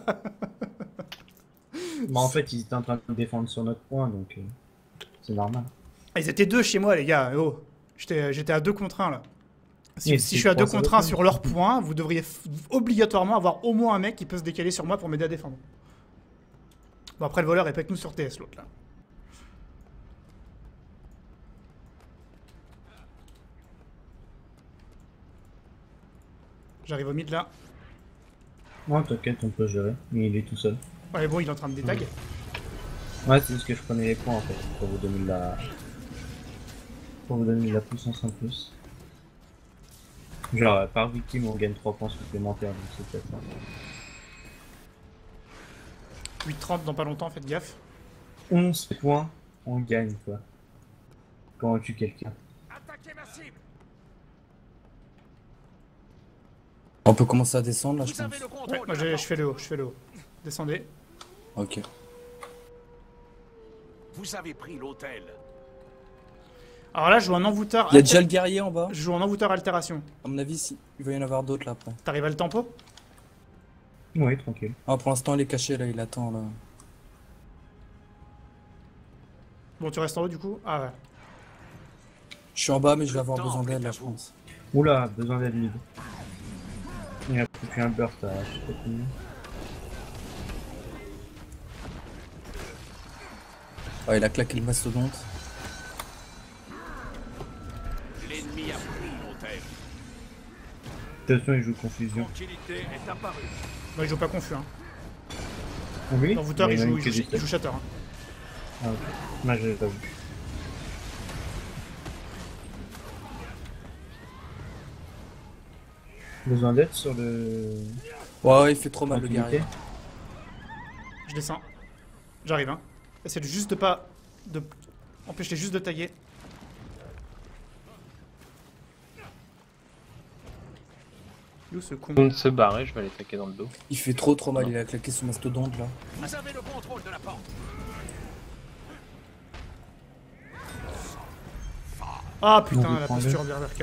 Mais en fait, ils étaient en train de défendre sur notre point, donc c'est normal. Ils étaient deux chez moi les gars, oh. J'étais à 2 contre 1 là. Si, Et si tu je suis à 2 crois ça contre de 1 plus sur leur point, vous devriez obligatoirement avoir au moins un mec qui peut se décaler sur moi pour m'aider à défendre. Bon après le voleur est avec nous sur TS l'autre là. J'arrive au mid là. Non, t'inquiète, on peut gérer. Mais il est tout seul. Ouais bon il est en train de détag. Ouais, c'est juste que je prenais les points en fait, pour vous donner de la... Pour vous donner de la puissance en plus. Genre, par victime, on gagne 3 points supplémentaires, donc c'est peut-être ça. 8-30 dans pas longtemps, faites gaffe. 11 points, on gagne quoi. Quand on tue quelqu'un. Attaquez ma cible. On peut commencer à descendre là je Vous pense. avez le Ouais, contrôle. moi de la je fais le haut, je fais le haut. Descendez. Ok. Vous avez pris l'hôtel. Alors là je joue un envoûteur. Il y a déjà le guerrier en bas. Je joue en envoûteur altération. À mon avis, il va y en avoir d'autres là après. T'arrives à le tempo? Oui, tranquille. Ah, pour l'instant, il est caché là, il attend là. Bon tu restes en haut du coup? Ah ouais. Je suis en bas, mais je vais avoir besoin d'aide là, je pense. Oula, besoin d'aide mid. Il a pris un burst à je sais pas combien. Ah, il a claqué le mastodonte. L'ennemi a pris l'hôtel. Attention, il joue confusion. Tranquillité est apparue. Moi il joue pas confus hein. Ah oui? L'envoûteur il a joue, une que des il joue shatter hein. Ah ok. Moi je l'ai pas vu. Besoin d'aide sur le... Ouais, il fait trop mal le Tranquillité. guerrier. Je descends. J'arrive hein. Essaye juste de pas... Empêche-les juste de taguer. Où ce con? On de se barrer, je vais aller taquer dans le dos. Il fait trop mal, il a claqué son mastodonte là. Vous avez le contrôle de la porte. Ah putain, Non, la prends-le. posture berserker.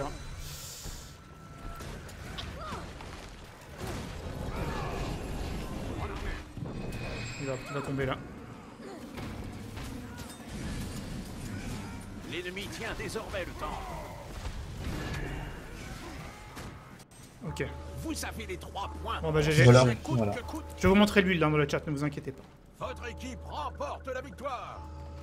Il va tomber là. L'ennemi tient désormais le temple. Ok. Vous avez les 3 points. Bon bah GG. Voilà. Coûte Voilà. que coûte. Je vais vous montrer l'huile dans le chat, ne vous inquiétez pas. Votre équipe remporte la victoire.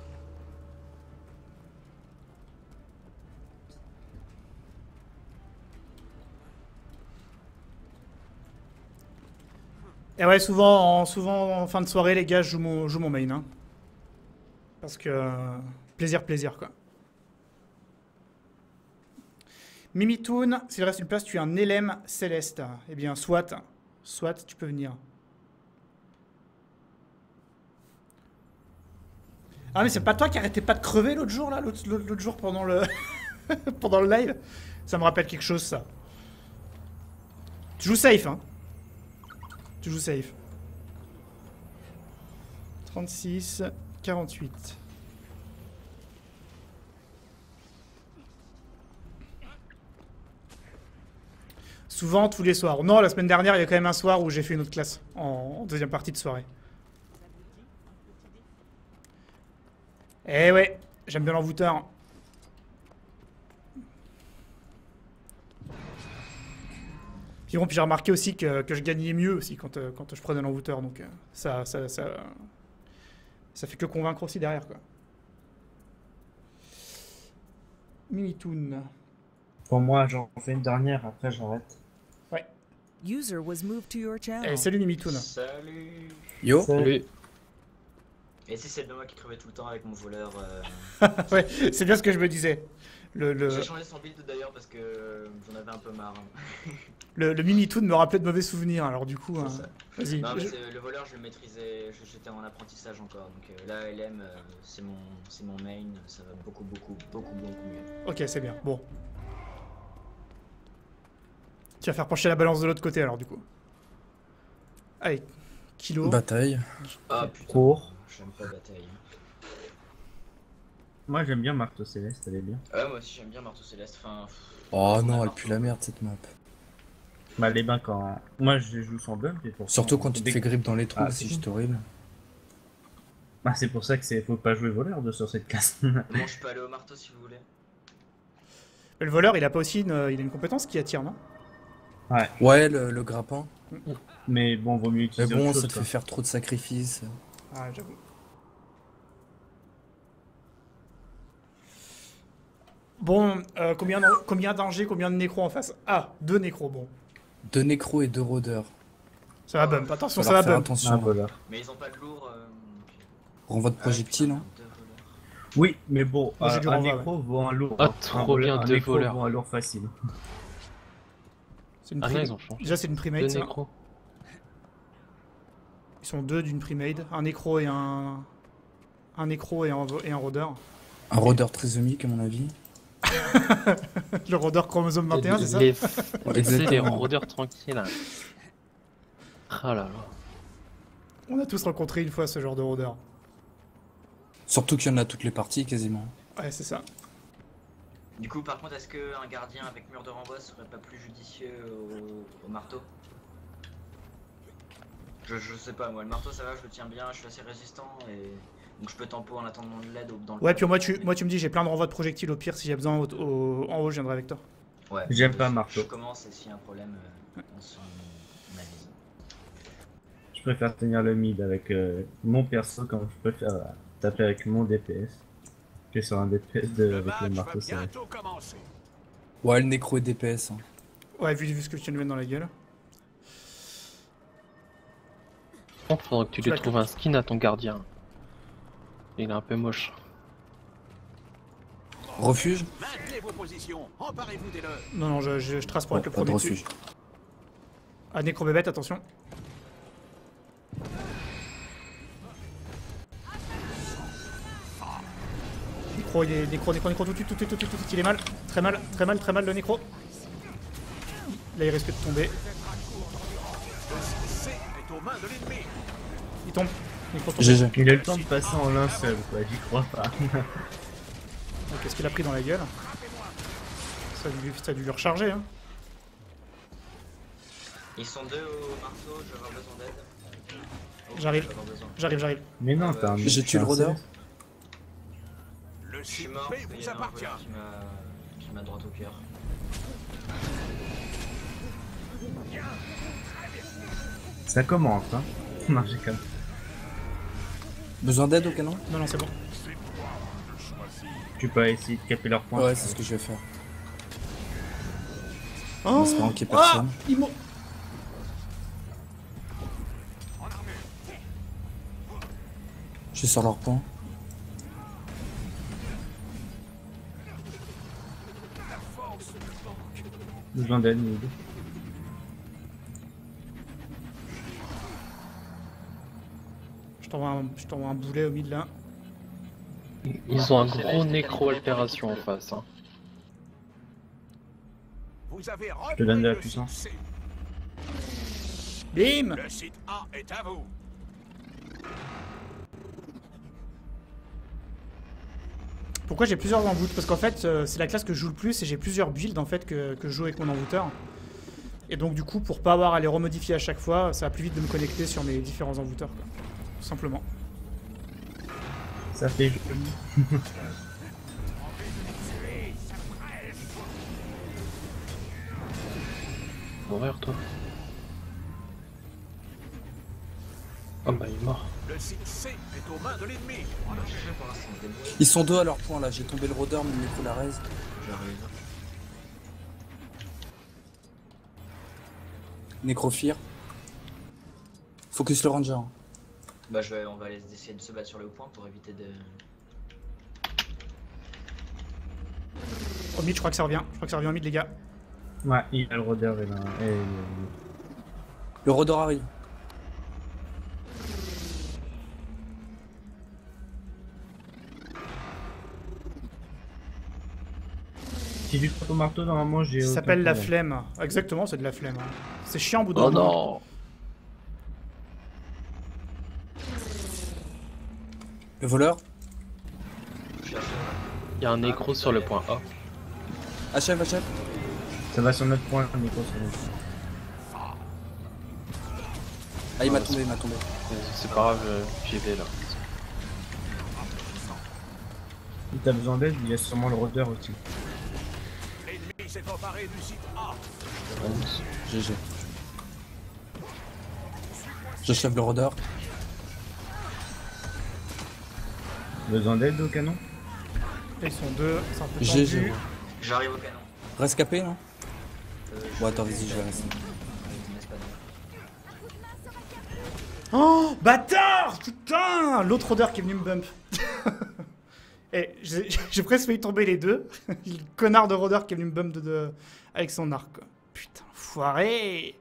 Et ouais, souvent en fin de soirée, les gars, je joue mon main. Hein. Parce que... plaisir, quoi. Mimitoon, s'il reste une place, tu es un élème céleste. Eh bien, soit, tu peux venir. Ah, mais c'est pas toi qui arrêtais pas de crever l'autre jour, là, l'autre jour pendant le... pendant le live? Ça me rappelle quelque chose, ça. Tu joues safe, hein? Tu joues safe. 36, 48. Souvent, tous les soirs. Non, la semaine dernière, il y a quand même un soir où j'ai fait une autre classe, en deuxième partie de soirée. Eh ouais, j'aime bien l'envoûteur. Puis bon, puis j'ai remarqué aussi que je gagnais mieux aussi quand je prenais l'envoûteur, donc ça fait que convaincre aussi derrière, quoi. Minitoon. Pour moi, j'en fais une dernière, après j'arrête. User was moved to your channel. Eh, salut Minitoon. Salut. Yo. Salut. Et si c'est le moi qui crevait tout le temps avec mon voleur Ouais, c'est bien ce que je me disais. J'ai changé son build d'ailleurs parce que j'en avais un peu marre. Le Minitoon me rappelait de mauvais souvenirs, alors du coup, C'est ça. vas-y. Non, mais le voleur, je le maîtrisais, j'étais en apprentissage encore. Donc là, LM, c'est mon main, ça va beaucoup mieux. Ok, c'est bien. Bon. Tu vas faire pencher la balance de l'autre côté, alors du coup. Allez, kilo. Bataille. Ah putain, Cours. j'aime pas bataille. Moi j'aime bien Marteau Céleste, elle est bien. Ouais, moi aussi j'aime bien Marteau Céleste. Enfin, Oh non, elle pue la merde cette map. Bah les bains quand... Moi je joue sans bump et pour Surtout quand tu te fais grip dans les trous, Ah, c'est si. juste horrible. Bah c'est pour ça que faut pas jouer voleur sur cette classe. bon, je peux aller au marteau si vous voulez. Mais le voleur, il a pas aussi il a une compétence qui attire, non? Ouais, le grappin. Mais bon, vaut mieux Mais utiliser bon, autre ça chose, te quoi. fait faire trop de sacrifices. Ah, j'avoue. Bon, combien d'angers, combien de nécros en face? Ah, 2 nécros, bon. 2 nécros et 2 rôdeurs. Ça va bump, attention, ça Faut va faire bump. Un attention. voleur. Mais ils ont pas de lourd. Renvoi de projectile. putain, Hein. 2 voleurs. Oui, mais bon, Moi, j'ai du un renvoi, nécro vaut un lourd. Ah, hein. trop bien, un deux nécro voleurs. vaut un lourd facile. C'est une Ah non, prime- ils ont changé. Déjà, c'est une primate, 2 ça. nécros. Ils sont 2 d'une primate, un nécro et un nécro et un rôdeur. Un rôdeur trisomique à mon avis. Le rôdeur chromosome 21, c'est ça? Laissez les rôdeurs tranquilles. Ah là là. On a tous rencontré une fois ce genre de rôdeur. Surtout qu'il y en a toutes les parties quasiment. Ouais, c'est ça. Du coup, par contre, est-ce qu'un gardien avec mur de renvoi serait pas plus judicieux au marteau? Je sais pas, moi, le marteau ça va, je le tiens bien, je suis assez résistant et donc je peux tempo en attendant de l'aide dans le Ouais, puis moi tu me dis, j'ai plein de renvois de projectiles au pire, si j'ai besoin en haut, je viendrai avec toi. Ouais. J'aime pas je- marteau. Je commence et s'il y a un problème, on avise. Je préfère tenir le mid avec mon perso quand je préfère taper avec mon DPS. Que sur un DPS Le avec le match va marteau Céleste. bientôt commencer. Ouais, le nécro et DPS. Hein. Ouais, vu ce que tu viens de mettre dans la gueule. Bon, faudra que tu lui trouves un skin à ton gardien. Il est un peu moche. Refuge. Maintenez vos positions, emparez-vous des leurs. Non, je trace pour Bon, être le pas de premier dessus. refuge. Ah, nécrobébête, attention. Nécro, il est nécro, tout de suite, il est mal. Très mal le nécro. Là, il risque de tomber. Le succès est aux mains de l'ennemi. Il tombe. Nécro tombe. GG. Il a le temps de passer en l'un seul, quoi, j'y crois pas. Oh, qu'est-ce qu'il a pris dans la gueule? Ça a dû le recharger, hein. Ils sont 2 au marteau, je vais avoir besoin d'aide. Oh, J'arrive. je vais avoir besoin. J'arrive. Mais non, t'as un. J'ai tué le rôdeur. Le Je suis mort parce succès qu'il y vous avait un appartient. voleur qui m'a droit au cœur. Ça commence, hein. Non, j'ai quand même. Besoin d'aide au canon? Non, c'est bon. Tu peux essayer de caper leur point. Ouais, c'est ce que je vais faire. Oh, En espérant qu'il y ait personne. il m'a- Je suis sur leur point. Besoin d'aide, mid. Je t'envoie un boulet au milieu là. Ils ont un gros nécro-altération en face. Hein. Vous avez te donne de la repris le puissance. succès. Bim! Le site A est à vous. Pourquoi j'ai plusieurs envoûtes? Parce qu'en fait, c'est la classe que je joue le plus et j'ai plusieurs builds en fait que je joue avec mon envoûteur. Et donc du coup, pour pas avoir à les remodifier à chaque fois, ça va plus vite de me connecter sur mes différents envoûteurs, quoi. Tout simplement. Ça fait joli. Mourir toi. Oh bah il est mort. Le site C est aux mains de l'ennemi. Ils sont deux à leur point là, j'ai tombé le rôdeur, mais il me faut la raise. J'arrive. Nécrophire. Focus le ranger. Hein. Bah on va essayer de se battre sur le point pour éviter de... Au mid, je crois que ça revient. Je crois que ça revient au mid, les gars. Ouais, il a le rôdeur et là. Le rôdeur arrive. Si tu frappes au marteau, normalement j'ai. Ça aucun s'appelle la problème. flemme. Exactement, c'est de la flemme. Hein. C'est chiant au bout d'un Oh moment. non. Le voleur. Il y a un nécro sur le point A. Achève, achève. Ça va sur notre point, le micro sur notre point. Ah, il m'a tombé, il m'a tombé. C'est pas grave, j'y vais là. Si t'as besoin d'aide, il y a sûrement le rôdeur aussi. L'ennemi s'est emparé du site A. GG. J'achève le rôdeur. Besoin d'aide au canon? Ils sont deux, c'est un peu GG. tendu. Ouais. J'arrive au canon. Reste capé, non? Je- Bon, attends, vas-y, je vais rester. Ils me laissent pas de- Oh, bâtard! Putain! L'autre odeur qui est venu me bump. Et j'ai presque failli tomber les deux. Le connard de rôdeur qui est venu me bump avec son arc, quoi. Putain, foiré!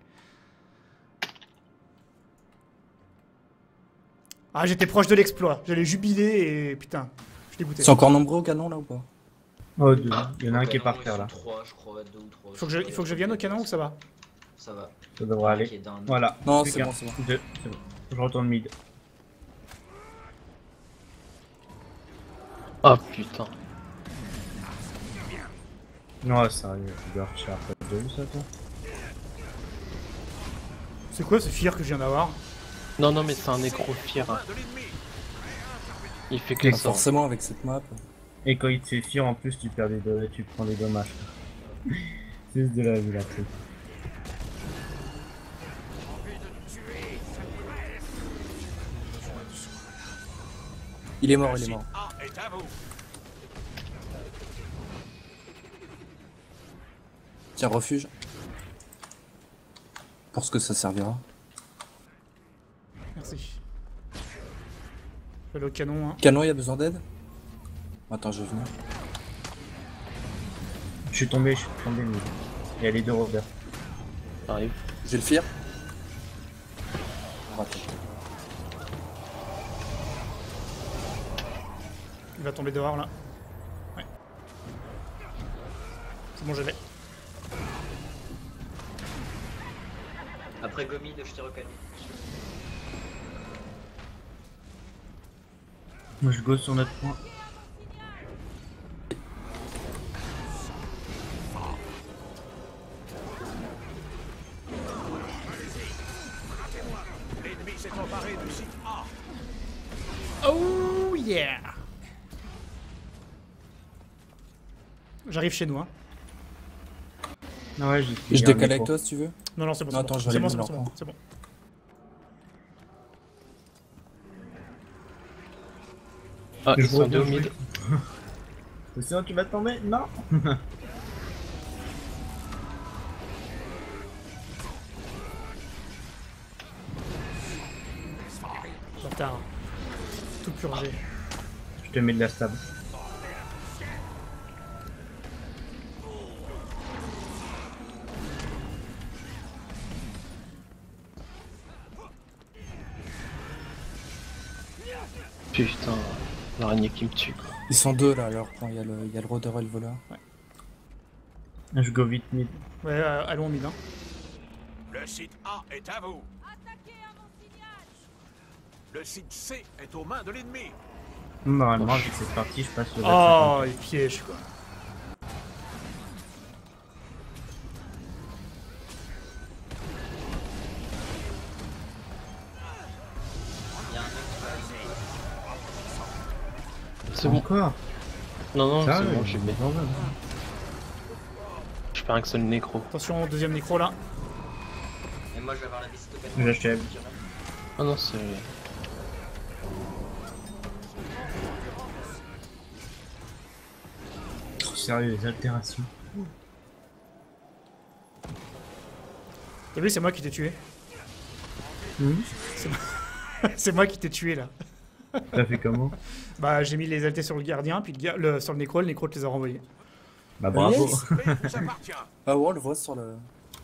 Ah, j'étais proche de l'exploit. J'allais jubiler et putain, je suis dégoûté. C'est encore nombreux au canon là ou pas? Oh, deux. Il y en a un Au qui est par canon, terre ils là. sont 3, je crois, 2 ou 3. Il faut que je vienne au canon ou ça va? Ça va. Ça devrait aller. Qui est down. Voilà. Non, Plus c'est qu'un. bon, c'est bon. Deux. C'est bon. Je retourne mid. Oh putain. Non, sérieux, je dois rechercher après deux, ça toi. C'est quoi ce fear que je viens d'avoir? Non non mais c'est un nécrophire. Hein. De l'ennemi. Il fait que Bah, ça. forcément, avec cette map. Et quand il te fait fuir, en plus, tu perds des tu prends des dommages. C'est juste de la vie, la truc. Il est mort, il est mort. A est à vous. Tiens, refuge. Pour ce que ça servira. Merci. Je vais aller au canon, hein. Canon, il y a besoin d'aide? Attends, je vais venir. Je suis tombé mid. Il y a les deux rovers. J'arrive. J'ai le fear. Raté. Il va tomber dehors là. Ouais. C'est bon, je l'ai. Après Gomide, je t'ai reconnu. Moi, je go sur notre point. L'ennemi s'est emparé du site A. Oh yeah! J'arrive chez nous, hein. Non, ouais, Je décale avec toi si tu veux. Non, non, c'est bon, Non, c'est attends, bon. je vais C'est aller bon, me c'est bon, leur c'est bon, prendre. c'est bon. Ah ils Je sont deux au reviens. mid. C'est sûr, tu vas tomber? Non. Bâtard. Tout purgé. Je te mets de la stab. Putain, l'araignée qui me tue quoi. Ils sont deux là à leur point. Il y a le rôdeur et le voleur. Je go vite mid. Ouais, allons au mid, hein. Le site A est à vous. Le site C est aux mains de l'ennemi. Normalement, avec cette partie, je passe le Oh, les pièges, quoi. Il y a un mec qui va essayer. C'est bon. Encore. Non, non, Ça, c'est bon, j'ai mis. non, non. Je fais un que seul nécro. Attention, deuxième nécro là. Et moi je vais avoir la visite au Je l'achève. Ah non, c'est. Sérieux, les altérations. T'as vu, c'est moi qui t'ai tué. C'est moi qui t'ai tué là. T'as fait comment? Bah, j'ai mis les altés sur le gardien, puis sur le nécro te les a renvoyés. Bah bravo. Yes. Mais vous appartient. Ah ouais, on le voit sur le...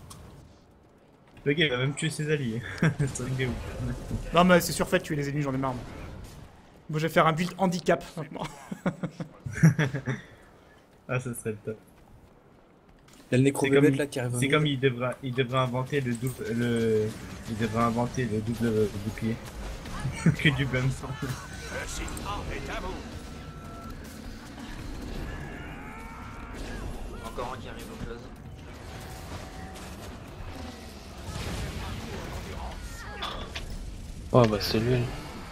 Le gars il va même tuer ses alliés. C'est vrai que ouf. Non, mais c'est surfait de tuer les ennemis, j'en ai marre. Moi, je vais faire un build handicap maintenant. Ah, ça serait le top. Il y a le nécro C'est comme, bébête là qui arrive. au c'est milieu. comme il devrait inventer le double, il devrait inventer le double bouclier. Que du bon sang. Le site A est à vous. Encore un qui arrive au close. Oh bah c'est lui.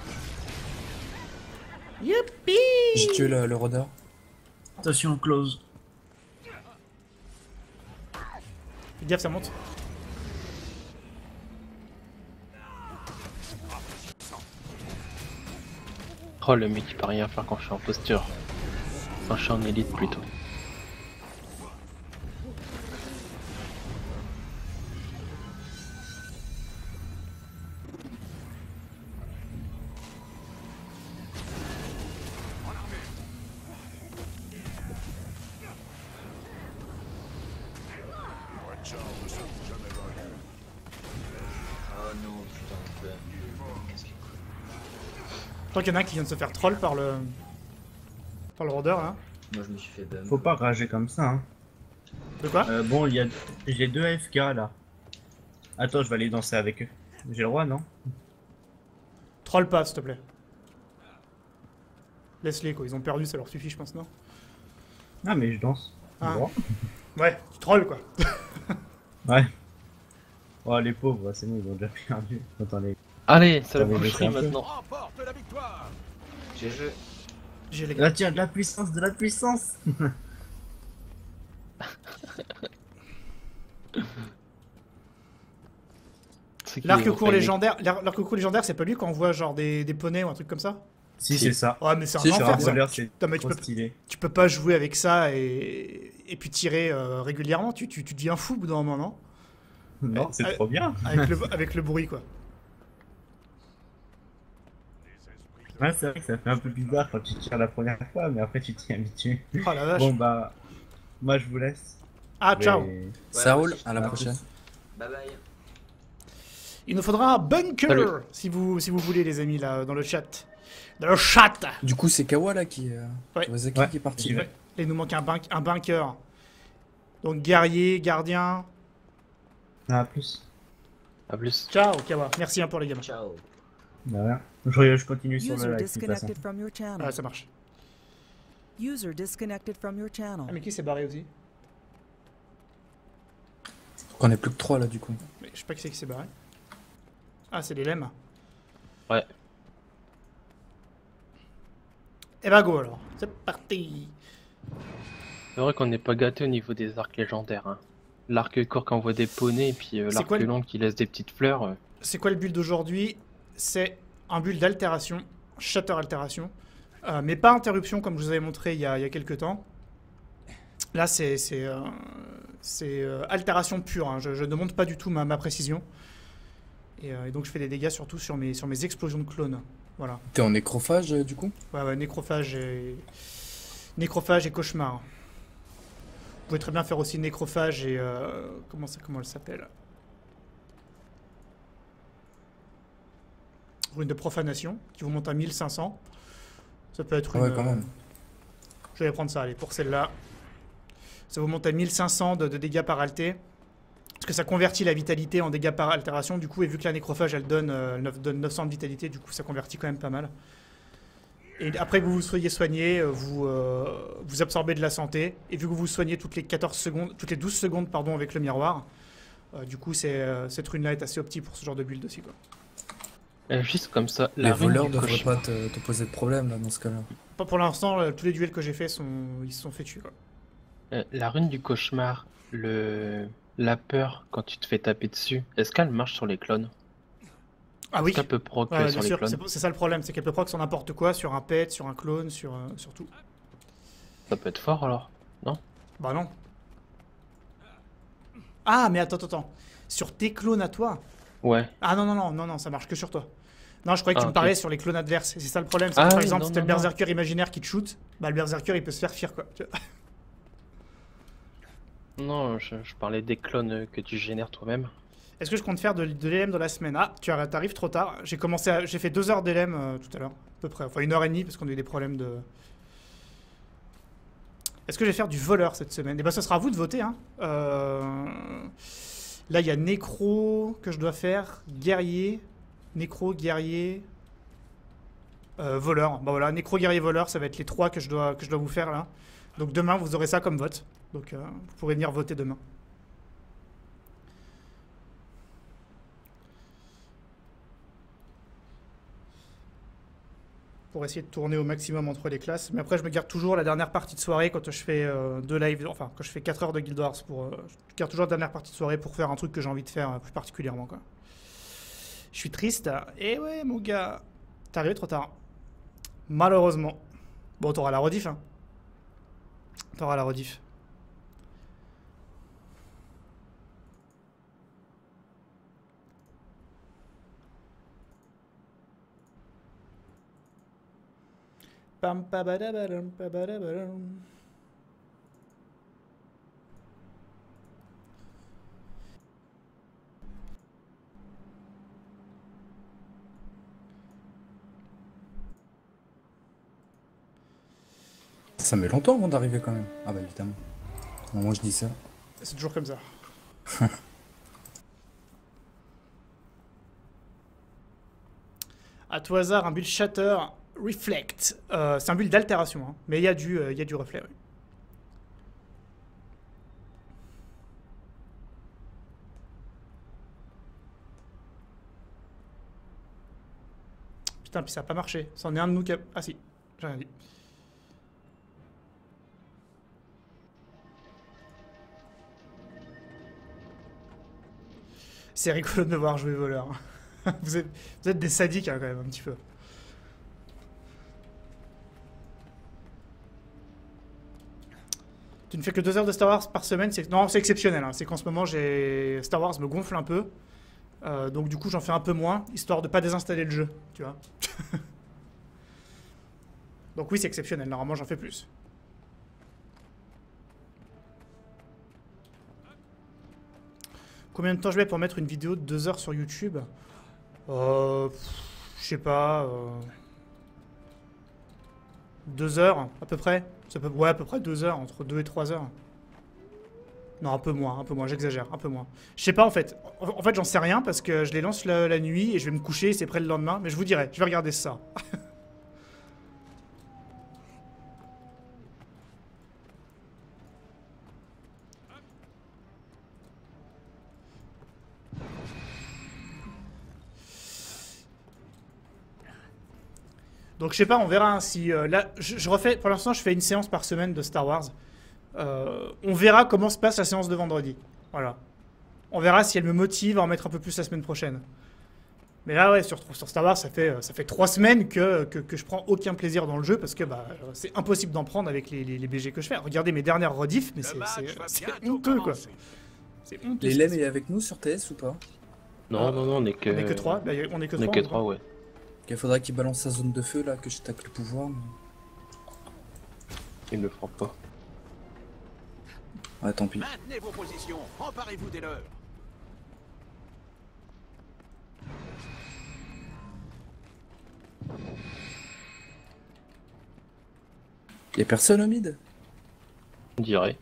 Youpi! J'ai tué le rôdeur. Attention, close. Fais gaffe, ça monte. Oh le mec il peut rien faire quand je suis en posture. Quand je suis en élite plutôt. Oh non, putain, qu'est-ce qu'il coûte. Je crois qu'il y en a un qui vient de se faire troll par le rôdeur là. Moi je me suis fait bum. Faut pas rager comme ça, hein. De quoi? Bon, j'ai deux AFK là. Attends, je vais aller danser avec eux. J'ai le droit, non? Troll pas, s'il te plaît. Laisse-les quoi, ils ont perdu, ça leur suffit, je pense, non? Ah, mais je danse. J'ai le Ah. droit. Ouais, tu trolls quoi. Ouais. Oh, les pauvres, c'est bon, ils ont déjà perdu. Attendez. Allez, c'est la T'avais boucherie laissé un peu. maintenant. Remporte la victoire. GG. J'ai les Là, tiens, de la puissance, de la puissance. C'est qui, L'arc ils ont court fait une- légendaire, l'arc court légendaire, c'est pas lui quand on voit genre des poneys ou un truc comme ça? Si, c'est ça. Ouais, mais c'est un Si, Sur enfer un ça. voleur, c'est Putain, mais trop stylé. tu peux pas jouer avec ça et puis tirer régulièrement, tu deviens fou au bout d'un moment, non? Non, c'est Ah, trop bien. Avec le bruit quoi. Ouais, c'est vrai que ça fait un peu bizarre quand tu tires la première fois, mais après tu t'y habitues. Oh la vache. Bon, bah, moi je vous laisse. Ah, ciao. Mais- Ça moi roule, aussi, à la Ah, prochaine. Bye bye. Il nous faudra un bunker Salut. si vous voulez les amis là dans le chat. Dans le chat. Du coup, c'est Kawa là qui. Ouais. Kawasaki Ouais, qui est parti. j'y vais. Et il nous manque un bunker. Donc guerrier, gardien. Ah, à plus. A plus. Ciao Kawa. Merci pour les gamins. Ciao. Bah, rien. Je continue sur User le live de toute façon. disconnected from your channel. Ah ça marche. User disconnected from your channel. Ah mais qui s'est barré aussi? Donc on est plus que 3 là du coup. Mais je sais pas qui c'est qui s'est barré. Ah c'est les lemmes. Ouais. Et bah go alors. C'est parti. C'est vrai qu'on n'est pas gâté au niveau des arcs légendaires. Hein. L'arc court qui envoie des poneys et puis C'est l'arc quoi le- long qui laisse des petites fleurs. C'est quoi le build d'aujourd'hui? C'est un build d'altération, shatter altération, mais pas interruption comme je vous avais montré il y a quelques temps. Là, c'est altération pure, hein. Je ne monte pas du tout ma précision. Et donc je fais des dégâts surtout sur mes explosions de clones. Voilà. T'es en nécrophage du coup? Ouais, nécrophage et cauchemar. Vous pouvez très bien faire aussi nécrophage et comment elle s'appelle? Rune de profanation qui vous monte à 1500. Ça peut être Ah ouais, une. quand même. Je vais prendre ça, allez, pour celle-là. Ça vous monte à 1500 de dégâts par alté. Parce que ça convertit la vitalité en dégâts par altération, du coup, et vu que la nécrophage elle donne 900 de vitalité, du coup ça convertit quand même pas mal. Et après que vous vous soyez soigné, vous absorbez de la santé. Et vu que vous vous soignez toutes les 14 secondes, toutes les 12 secondes pardon, avec le miroir, du coup cette rune là est assez optique pour ce genre de build aussi quoi. Juste comme ça, Les la rune voleurs du devraient cauchemar. pas te poser de problème là dans ce cas-là. Pas pour l'instant, tous les duels que j'ai faits ils se sont fait tuer quoi. La rune du cauchemar, la peur quand tu te fais taper dessus, est-ce qu'elle marche sur les clones? Ah oui, Est-ce qu'elle peut proc ouais, sur bien les sûr, clones? c'est ça le problème, c'est qu'elle peut proc sur n'importe quoi, sur un pet, sur un clone, sur tout. Ça peut être fort alors? Non? Bah non. Ah mais attends. Sur tes clones à toi? Ouais. Ah non, ça marche que sur toi. Non, je croyais que tu me Ok. parlais sur les clones adverses. Et c'est ça le problème, c'est que Ah par oui, exemple, non, si t'as non, le non. berserker imaginaire qui te shoot, bah le berserker il peut se faire fear quoi. Tu vois. Non, je parlais des clones que tu génères toi-même. Est-ce que je compte faire de l'LM dans la semaine? Ah, t'arrives trop tard. J'ai fait 2 heures d'LM tout à l'heure, à peu près. Enfin 1h30 parce qu'on a eu des problèmes de... Est-ce que je vais faire du voleur cette semaine? Et bah ça sera à vous de voter hein. Là il y a Nécro que je dois faire, guerrier, Nécro, guerrier, voleur. Bah voilà, Nécro, guerrier, voleur, ça va être les 3 que je dois vous faire là. Donc demain vous aurez ça comme vote. Donc vous pourrez venir voter demain. Pour essayer de tourner au maximum entre les classes. Mais après, je me garde toujours la dernière partie de soirée quand je fais 2 lives, enfin, quand je fais 4 heures de Guild Wars. Je garde toujours la dernière partie de soirée pour faire un truc que j'ai envie de faire plus particulièrement, quoi. Je suis triste. Eh ouais, mon gars. T'es arrivé trop tard. Malheureusement. Bon, t'auras la rediff, hein. T'auras la rediff. Pam pa badabadam, pa badabadam. Ça met longtemps avant d'arriver quand même. Ah bah évidemment. Moi je dis ça. C'est toujours comme ça. À tout hasard, un build Shatter Reflect. C'est un build d'altération, hein, mais il y a du reflet. Oui. Putain, puis ça a pas marché. C'en est un de nous qui a... Ah si, j'ai rien dit. C'est rigolo de me voir jouer voleur. Vous êtes des sadiques hein, quand même, un petit peu. Tu ne fais que 2 heures de Star Wars par semaine, non, c'est exceptionnel. Hein. C'est qu'en ce moment, Star Wars me gonfle un peu. Donc du coup, j'en fais un peu moins, histoire de pas désinstaller le jeu, tu vois. Donc oui, c'est exceptionnel. Normalement, j'en fais plus. Combien de temps je mets pour mettre une vidéo de 2 heures sur YouTube? Je sais pas. 2 heures, à peu près. Ouais, à peu près 2 heures, entre 2 et 3 heures. Non, un peu moins, j'exagère, un peu moins. Je sais pas en fait. En fait, j'en sais rien parce que je les lance la nuit et je vais me coucher, c'est près le lendemain. Mais je vous dirai, je vais regarder ça. Donc je sais pas, on verra hein, si là je refais. Pour l'instant, je fais une séance par semaine de Star Wars. On verra comment se passe la séance de vendredi. Voilà. On verra si elle me motive à en mettre un peu plus la semaine prochaine. Mais là, ouais, sur Star Wars, ça fait 3 semaines que je prends aucun plaisir dans le jeu parce que bah, c'est impossible d'en prendre avec les BG que je fais. Regardez mes dernières rediffs, mais c'est honteux quoi. C'est honteux. L'élève est avec nous sur TS ou pas? Non, non, on est que... On est que 3. Bah, on est que 3. On est que 3, ouais. Il faudra qu'il balance sa zone de feu là, que je tacle le pouvoir. Mais... Il ne le fera pas. Ouais, tant pis. Maintenez vos positions, emparez-vous des leurs. Y'a personne au mid? On dirait.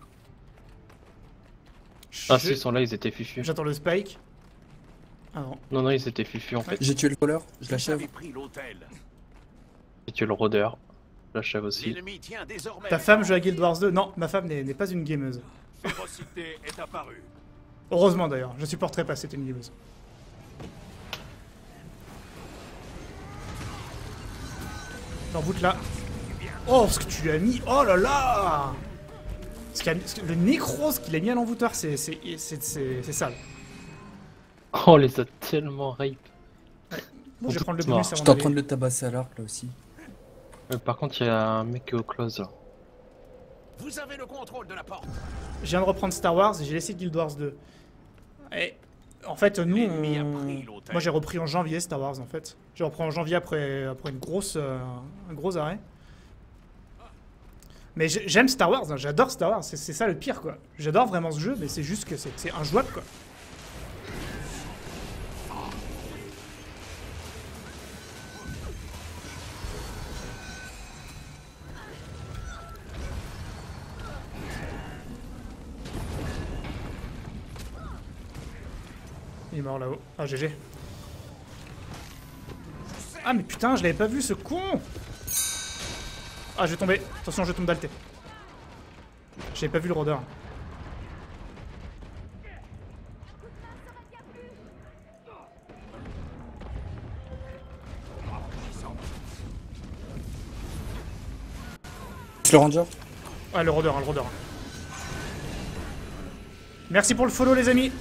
Ah si, ils sont là, ils étaient fufus. J'attends le spike. Ah non. Non, ils étaient fufus en fait. J'ai tué le voleur, je Vous l'achève. avez pris l'hôtel. Et tu es le rôdeur. L'achève aussi. L'ennemi tient désormais. Ta femme joue à Guild Wars 2? Non, ma femme n'est pas une gameuse. Férocité est apparue. Heureusement d'ailleurs, je supporterais pas si c'était une gameuse. J'envoûte là. Oh, ce que tu lui as mis. Oh là là. Le nécros qu'il a mis à l'envoûteur, c'est sale. Oh, on les a tellement rape. Bon, je vais prendre le Smart. bonus avant J'étais en train d'aller. de le tabasser à l'arc là aussi. Par contre, il y a un mec qui est au close là. Vous avez le contrôle de la porte. Je viens de reprendre Star Wars et j'ai laissé Guild Wars 2. Et en fait, nous, L'ennemi a pris l'hôtel. moi j'ai repris en janvier Star Wars en fait. J'ai repris en janvier après une grosse, un gros arrêt. Mais j'aime Star Wars, hein, j'adore Star Wars, c'est ça le pire quoi. J'adore vraiment ce jeu, mais c'est juste que c'est injouable quoi. Il est mort là-haut. Ah GG. Ah mais putain, je l'avais pas vu ce con. Ah je vais tomber. Attention, je tombe d'alté. J'avais pas vu le rôdeur. C'est le ranger? Ah le rôdeur, le rôdeur. Merci pour le follow les amis.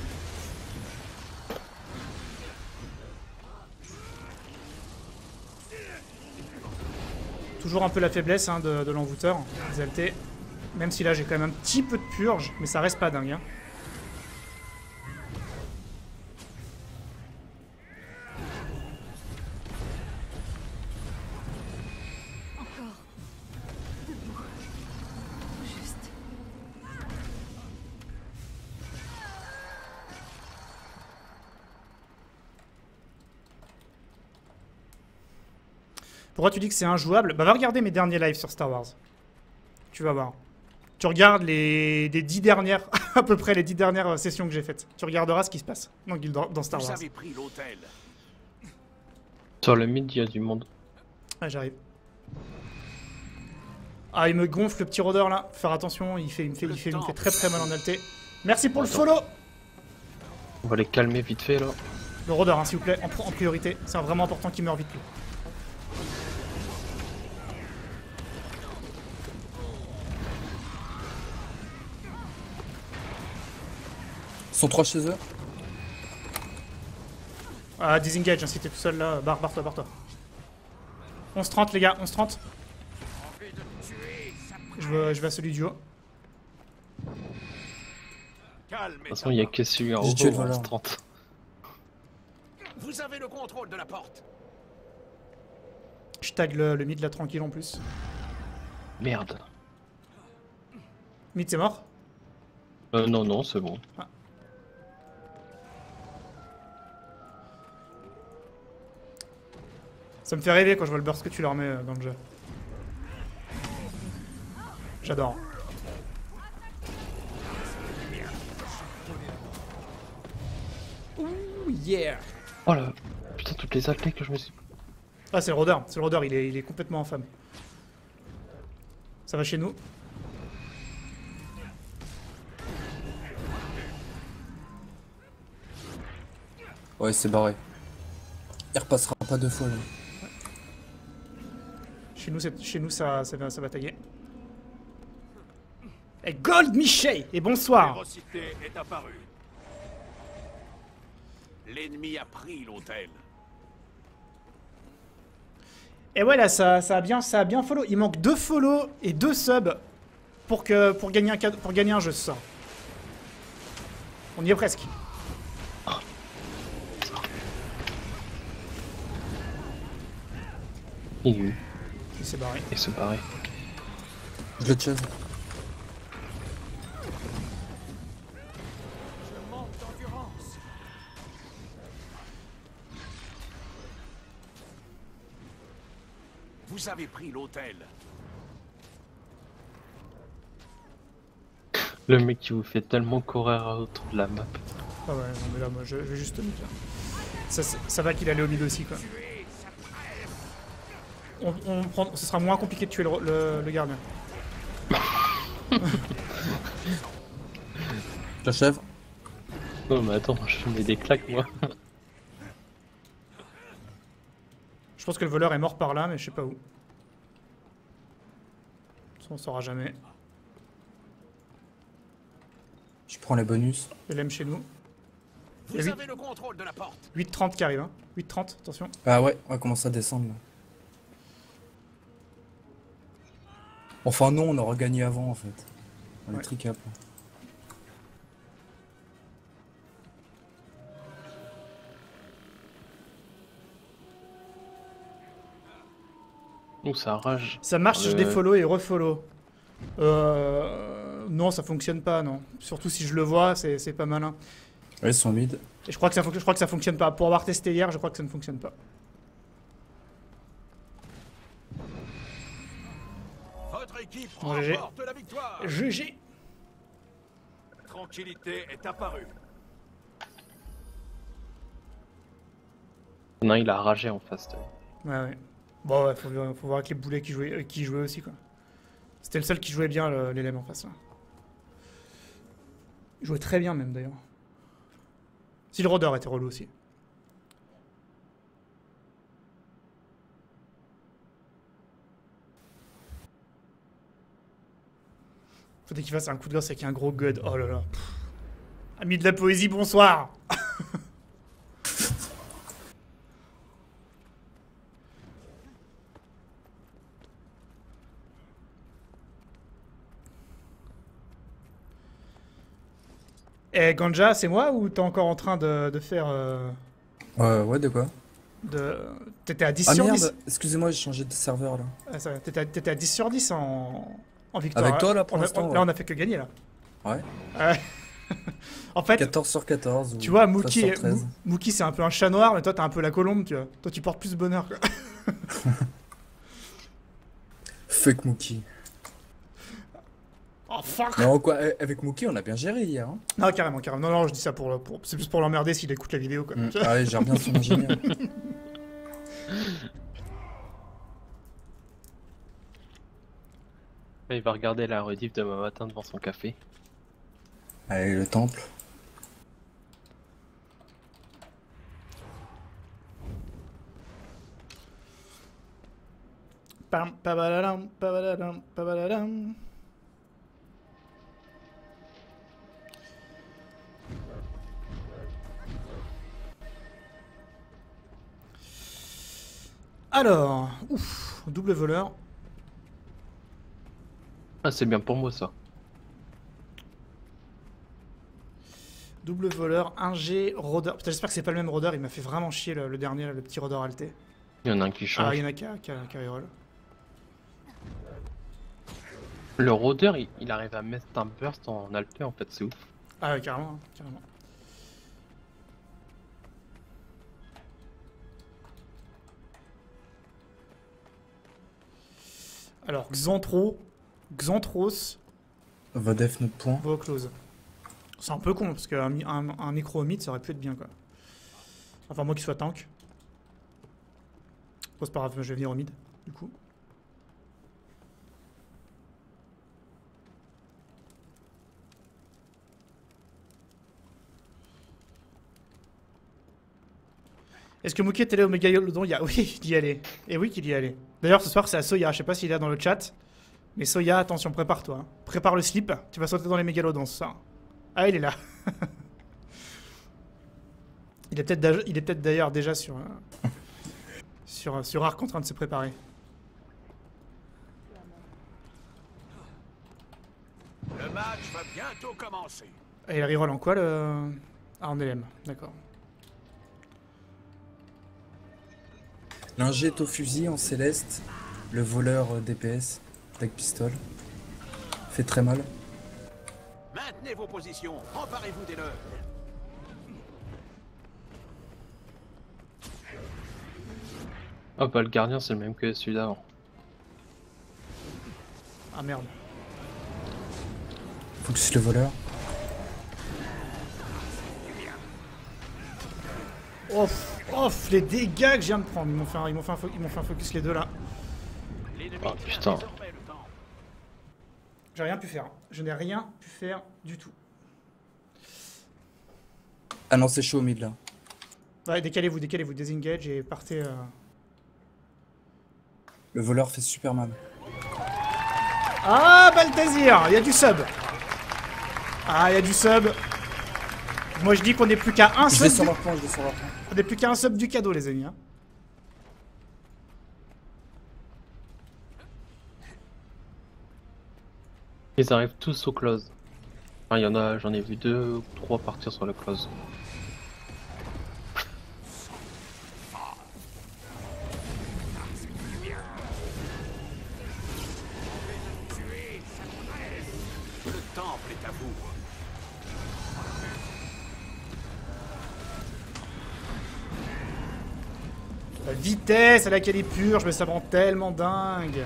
Toujours un peu la faiblesse hein, de l'envoûteur, des LT. Même si là j'ai quand même un petit peu de purge, mais ça reste pas dingue. Hein. Pourquoi tu dis que c'est injouable? Bah va regarder mes derniers lives sur Star Wars. Tu vas voir. Tu regardes les 10 dernières, à peu près les 10 dernières sessions que j'ai faites. Tu regarderas ce qui se passe dans Star Vous Wars. avez pris l'hôtel. Sur le mid, il y a du monde. Ah j'arrive. Ah il me gonfle le petit rôdeur là. Faut faire attention, il me fait très très mal en alté. Merci pour le follow. On va les calmer vite fait là. Le rôdeur hein, s'il vous plaît, en priorité. C'est vraiment important qu'il meure vite lui. Ils sont 3 chez eux. Ah disengage hein, si t'es tout seul là. Barre-toi, barre-toi. 11-30 les gars, 11-30. Je vais à celui du haut. Calme. De toute façon, il y a que celui en J'ai haut, tué le voleur. 30. Vous avez le contrôle de la porte. Je tag le mid là tranquille en plus. Merde. Mid c'est mort. Non, non, c'est bon. Ça me fait rêver quand je vois le burst que tu leur mets dans le jeu. J'adore. Ouh yeah. Oh là. Putain, toutes les altés que je me suis. Ah c'est le rôdeur, il est complètement infâme. Ça va chez nous. Ouais, c'est barré. Il repassera pas 2 fois. Là. Chez nous ça va taguer. Et Gold Michel et bonsoir. Férocité est apparue. L'ennemi a pris l'hôtel. Et ouais là ça a bien follow. Il manque 2 follow et 2 subs pour gagner un jeu ce soir. On y est presque. Il est eu. Il s'est barré. Et se barrer. Je le chase. Je manque d'endurance. Vous avez pris l'hôtel. Le mec qui vous fait tellement courir autour de la map. Ah ouais non mais là moi je vais juste mid là. Ça va qu'il allait au mid aussi quoi. ce sera moins compliqué de tuer le gardien. J'achève. Oh mais attends, je mets des claques moi. Je pense que le voleur est mort par là, mais je sais pas où. Ça, on saura jamais. Je prends les bonus. Il aime chez nous. Vous Et avez le contrôle de la porte. 8-30 qui arrive, hein. 8-30, attention. Ah ouais, on va commencer à descendre là. Enfin non, on aura gagné avant en fait. On est Ouais. tricap. Ouh, ça rage. Ça marche si je Euh. défollow et refollow. Non, ça fonctionne pas, non. Surtout si je le vois, c'est pas malin. Ouais, ils sont mid. Et je crois que ça fonctionne pas. Pour avoir testé hier, je crois que ça ne fonctionne pas. Votre équipe Bon, GG. remporte la victoire. GG. Tranquillité est apparue. Non, il a ragé en face. Ouais. Bon, ouais, faut voir avec les boulets qui jouaient aussi, quoi. C'était le seul qui jouait bien, l'élève en face, là. Il jouait très bien, même, d'ailleurs. Si le rôdeur était relou aussi. Faudrait qu'il fasse un coup de gosse avec un gros god. Oh là là. Pff. Ami de la poésie, bonsoir. Eh, Ganja, c'est moi ou t'es encore en train de faire... Ouais, de quoi? T'étais à 10 Ah sur merde, 10. excusez-moi, j'ai changé de serveur là. Ah, ça va. T'étais à 10 sur 10 en victoire. Avec toi, là, pour l'instant, Là, ouais. on a fait que gagner, là. Ouais. En fait, 14 sur 14. tu ou vois, 13 sur 13. Mookie, c'est un peu un chat noir, mais toi, t'es un peu la colombe, tu vois. Toi, tu portes plus bonheur, quoi. Fuck Mookie. Oh, fuck. Non, quoi, avec Mookie, on a bien géré hier. Hein. Non, carrément. Non, je dis ça c'est plus pour l'emmerder s'il écoute la vidéo, quoi. Ah ouais, gère bien son ingénieur. Il va regarder la rediff demain matin devant son café. Allez, le temple. Pam, pabadadam, pabadadam, pabadadam. Alors, ouf, double voleur. Ah, c'est bien pour moi ça. Double voleur, 1G, rôdeur. Putain, j'espère que c'est pas le même rôdeur, il m'a fait vraiment chier le dernier, là, le petit rôdeur alté. Il y en a un qui Ah, change. il y en a qui reroll. Le rôdeur, il arrive à mettre un burst en alté en fait, c'est ouf. Ah ouais, carrément, carrément. Alors, Xantros, Vodef notre point. va au close. C'est un peu con, parce qu'un un micro au mid, ça aurait pu être bien, quoi. Enfin, moi qui sois tank. Bon, c'est pas grave, je vais venir au mid, du coup. Est-ce que Mookie est allé au Mégalodon? Oui, il y allait. Et oui qu'il y allait. D'ailleurs, ce soir, c'est à Soya. Je sais pas s'il est là dans le chat. Mais Soya, attention, prépare-toi. Hein. Prépare le slip. Tu vas sauter dans les Mégalodons ce soir. Ah, il est là. Il est peut-être d'ailleurs déjà sur Arc en train de se préparer. Le match va bientôt commencer. Et il reroll en quoi le... Ah, en LM, d'accord. L'ingé est au fusil en céleste. Le voleur DPS avec pistole. Fait très mal. Maintenez vos positions. Emparez-vous des leurs. Ah bah le gardien c'est le même que celui d'avant. Ah merde. Focus le voleur. Off, les dégâts que je viens de prendre. Ils m'ont fait un focus les deux là. Oh putain. J'ai rien pu faire. Je n'ai rien pu faire du tout. Ah non, c'est chaud au mid là. Ouais, décalez-vous, désengage et partez. Le voleur fait super mal. Ah, Balthazir, il y a du sub. Ah, il y a du sub. Moi je dis qu'on n'est plus qu'à un Je vais sub. sur leur plan, je vais sur leur plan. On n'est plus qu'à un sub du cadeau, les amis. Hein. Ils arrivent tous au close. Enfin, il y en a, j'en ai vu 2 ou 3 partir sur le close. Le temple est à vous. La vitesse à laquelle il purge, mais ça rend tellement dingue.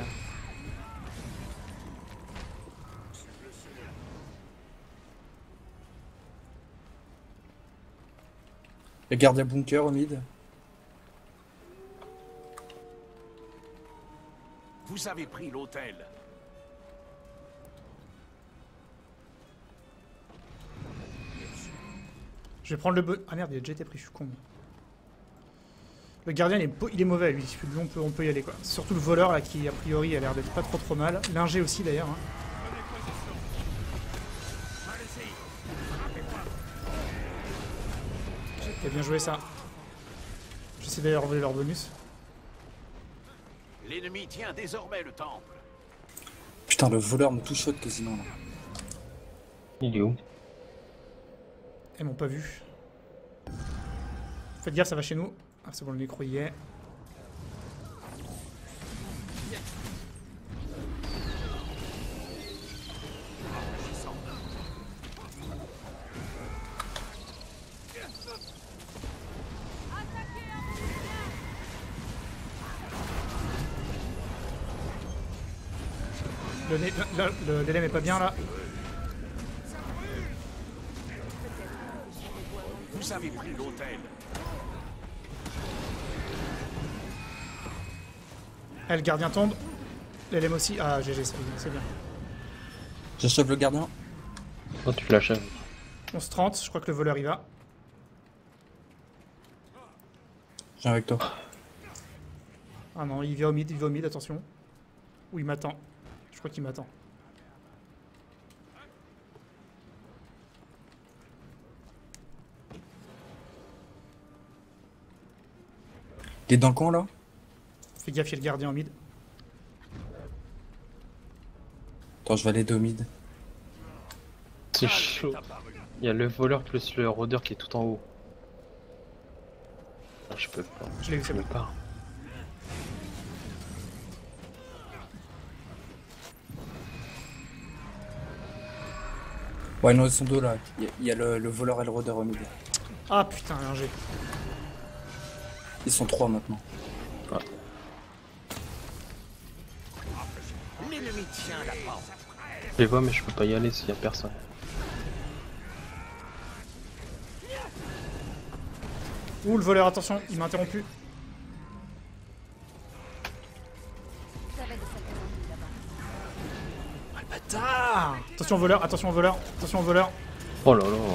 Le gardien bunker au mid. Vous avez pris l'hôtel. Je vais prendre le bon. Ah merde, il a déjà été pris, je suis con. Le gardien il est mauvais lui, lui on peut y aller quoi. Surtout le voleur là qui a priori a l'air d'être pas trop mal. L'ingé aussi d'ailleurs. Hein. T'as bien joué ça. J'essaie d'aller leur voler leur bonus. L'ennemi tient désormais le temple. Putain, le voleur me touche quasiment là. Il est où? Ils m'ont pas vu. Faites gaffe, ça va chez nous. Ah c'est bon, le nécro y est. Le délai est pas bien là. Vous avez pris l'hôtel. Le gardien tombe. LM aussi. Ah GG, c'est bien. J'achève le gardien. Oh, tu l'achèves. 11-30, je crois que le voleur y va. Je viens avec toi. Ah non, il va au mid, attention. Ou il m'attend. Je crois qu'il m'attend. Il est dans le coin là? Fais gaffe, il y a le gardien en mid. Attends, je vais aller au mid. C'est chaud. Il y a le voleur plus le rôdeur qui est tout en haut. Non, je peux pas. Je l'ai vu, c'est Je bon. peux pas. Ouais, non, ils sont deux là. Il y a le voleur et le rôdeur au mid. Ah putain, un G. Ils sont trois maintenant. L'ennemi tient la porte. Je les vois, mais je peux pas y aller s'il y a personne. Ouh, le voleur, attention, il m'a interrompu. Ah le bâtard! Attention au voleur, attention au voleur, attention au voleur. Oh là là.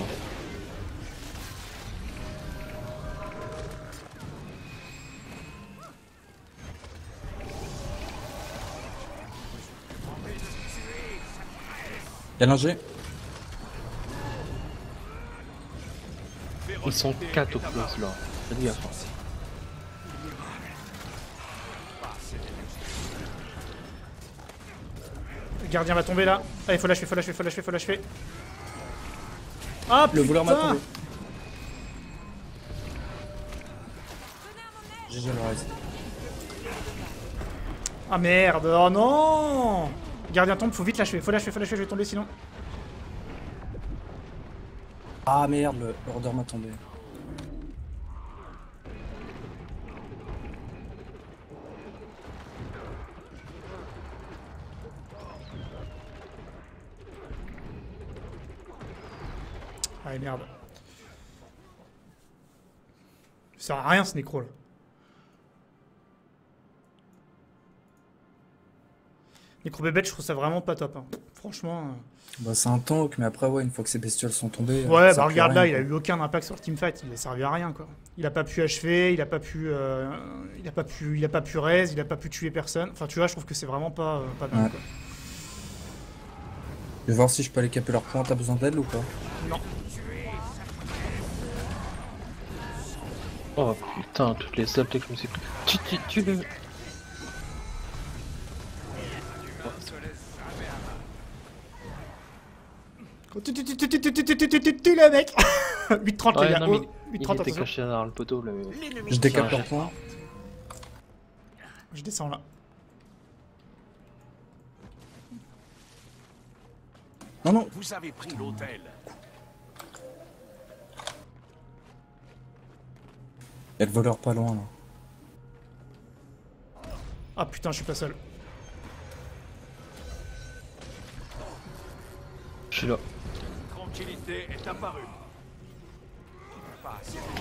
Il y a l'ingé. Ils sont 4 au close là. Faites gaffe. Le gardien va tomber là. Allez, faut l'achever, faut l'achever, faut l'achever, faut l'achever. Ah Le voleur m'a putain! tombé. GG le reste. Ah merde, oh non! Le gardien tombe, faut vite l'achever, je vais tomber sinon. Ah merde, le rôdeur m'a tombé. Ah merde. Ça sert à rien ce nécro là. Necrobébête, je trouve ça vraiment pas top. Hein. Franchement. Bah, c'est un tank, mais après, ouais, une fois que ces bestioles sont tombées. Ouais, ça bah a plus regarde rien, là, il a quoi. eu aucun impact sur le teamfight, il a servi à rien quoi. Il a pas pu achever, il a pas pu raise, il a pas pu tuer personne. Enfin, tu vois, je trouve que c'est vraiment pas bien Ouais. quoi. Je vais voir si je peux aller caper leur point. T'as besoin d'aide ou pas? Non. Oh putain, toutes les sables que je me suis pris. Tu le. Tu le mec 8-30 les Ouais, gars. non, mais Oh, il 8-30 était attention. caché derrière le poteau. Le... Je décape leur point. Je descends là. Non, non. Vous avez pris l'hôtel. Y'a le voleur pas loin là. Ah putain, je suis pas seul. Je suis là. Tranquillité est apparue. Pas assez de-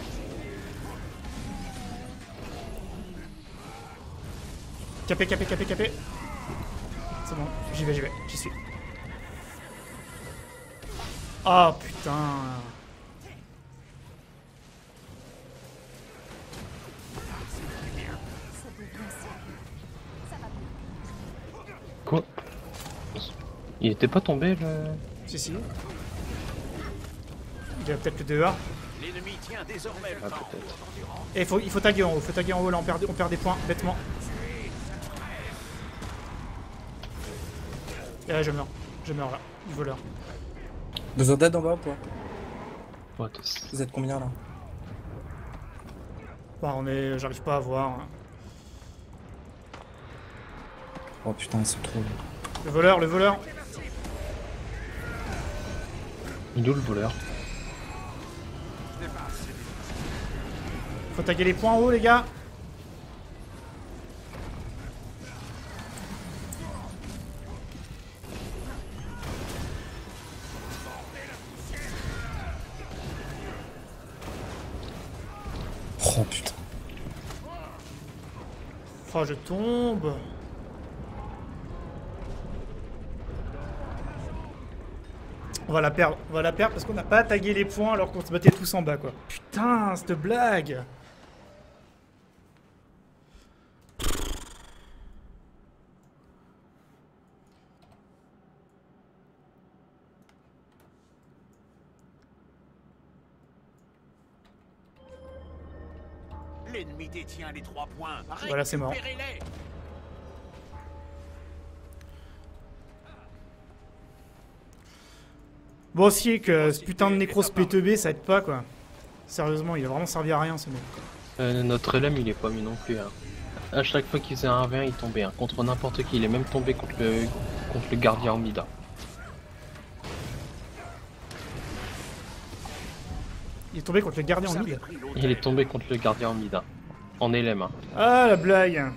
Capé. C'est bon, j'y vais, j'y suis. Ah putain. Quoi? Il était pas tombé le. Si. Il a peut-être le dehors. L'ennemi tient désormais le Ah, temps. peut-être. Et il faut taguer en haut, là on perd des points, bêtement. Et là je meurs là, du voleur. Besoin d'aide en bas ou pas? What? Vous êtes combien là? Bah j'arrive pas à voir. Oh putain, c'est trop. Le voleur. Il est où le voleur? Faut taguer les points en haut les gars. Oh putain. Oh je tombe. On va la perdre parce qu'on n'a pas tagué les points alors qu'on se battait tous en bas quoi. Putain, cette blague. L'ennemi détient les 3 points. Voilà, c'est mort. Récupérez-les. Bon aussi que ce putain de nécros P2B ça aide pas quoi. Sérieusement, il a vraiment servi à rien ce mec. Notre LM il est pas mis non plus. Hein. À chaque fois qu'il faisait un 20 il tombait. Hein. Contre n'importe qui, il est même tombé contre le gardien en Mida. Il est tombé contre le gardien en Vous avez mid. pris l'hôtel. Il est tombé contre le gardien en Mida. En LM. Hein. Ah la blague.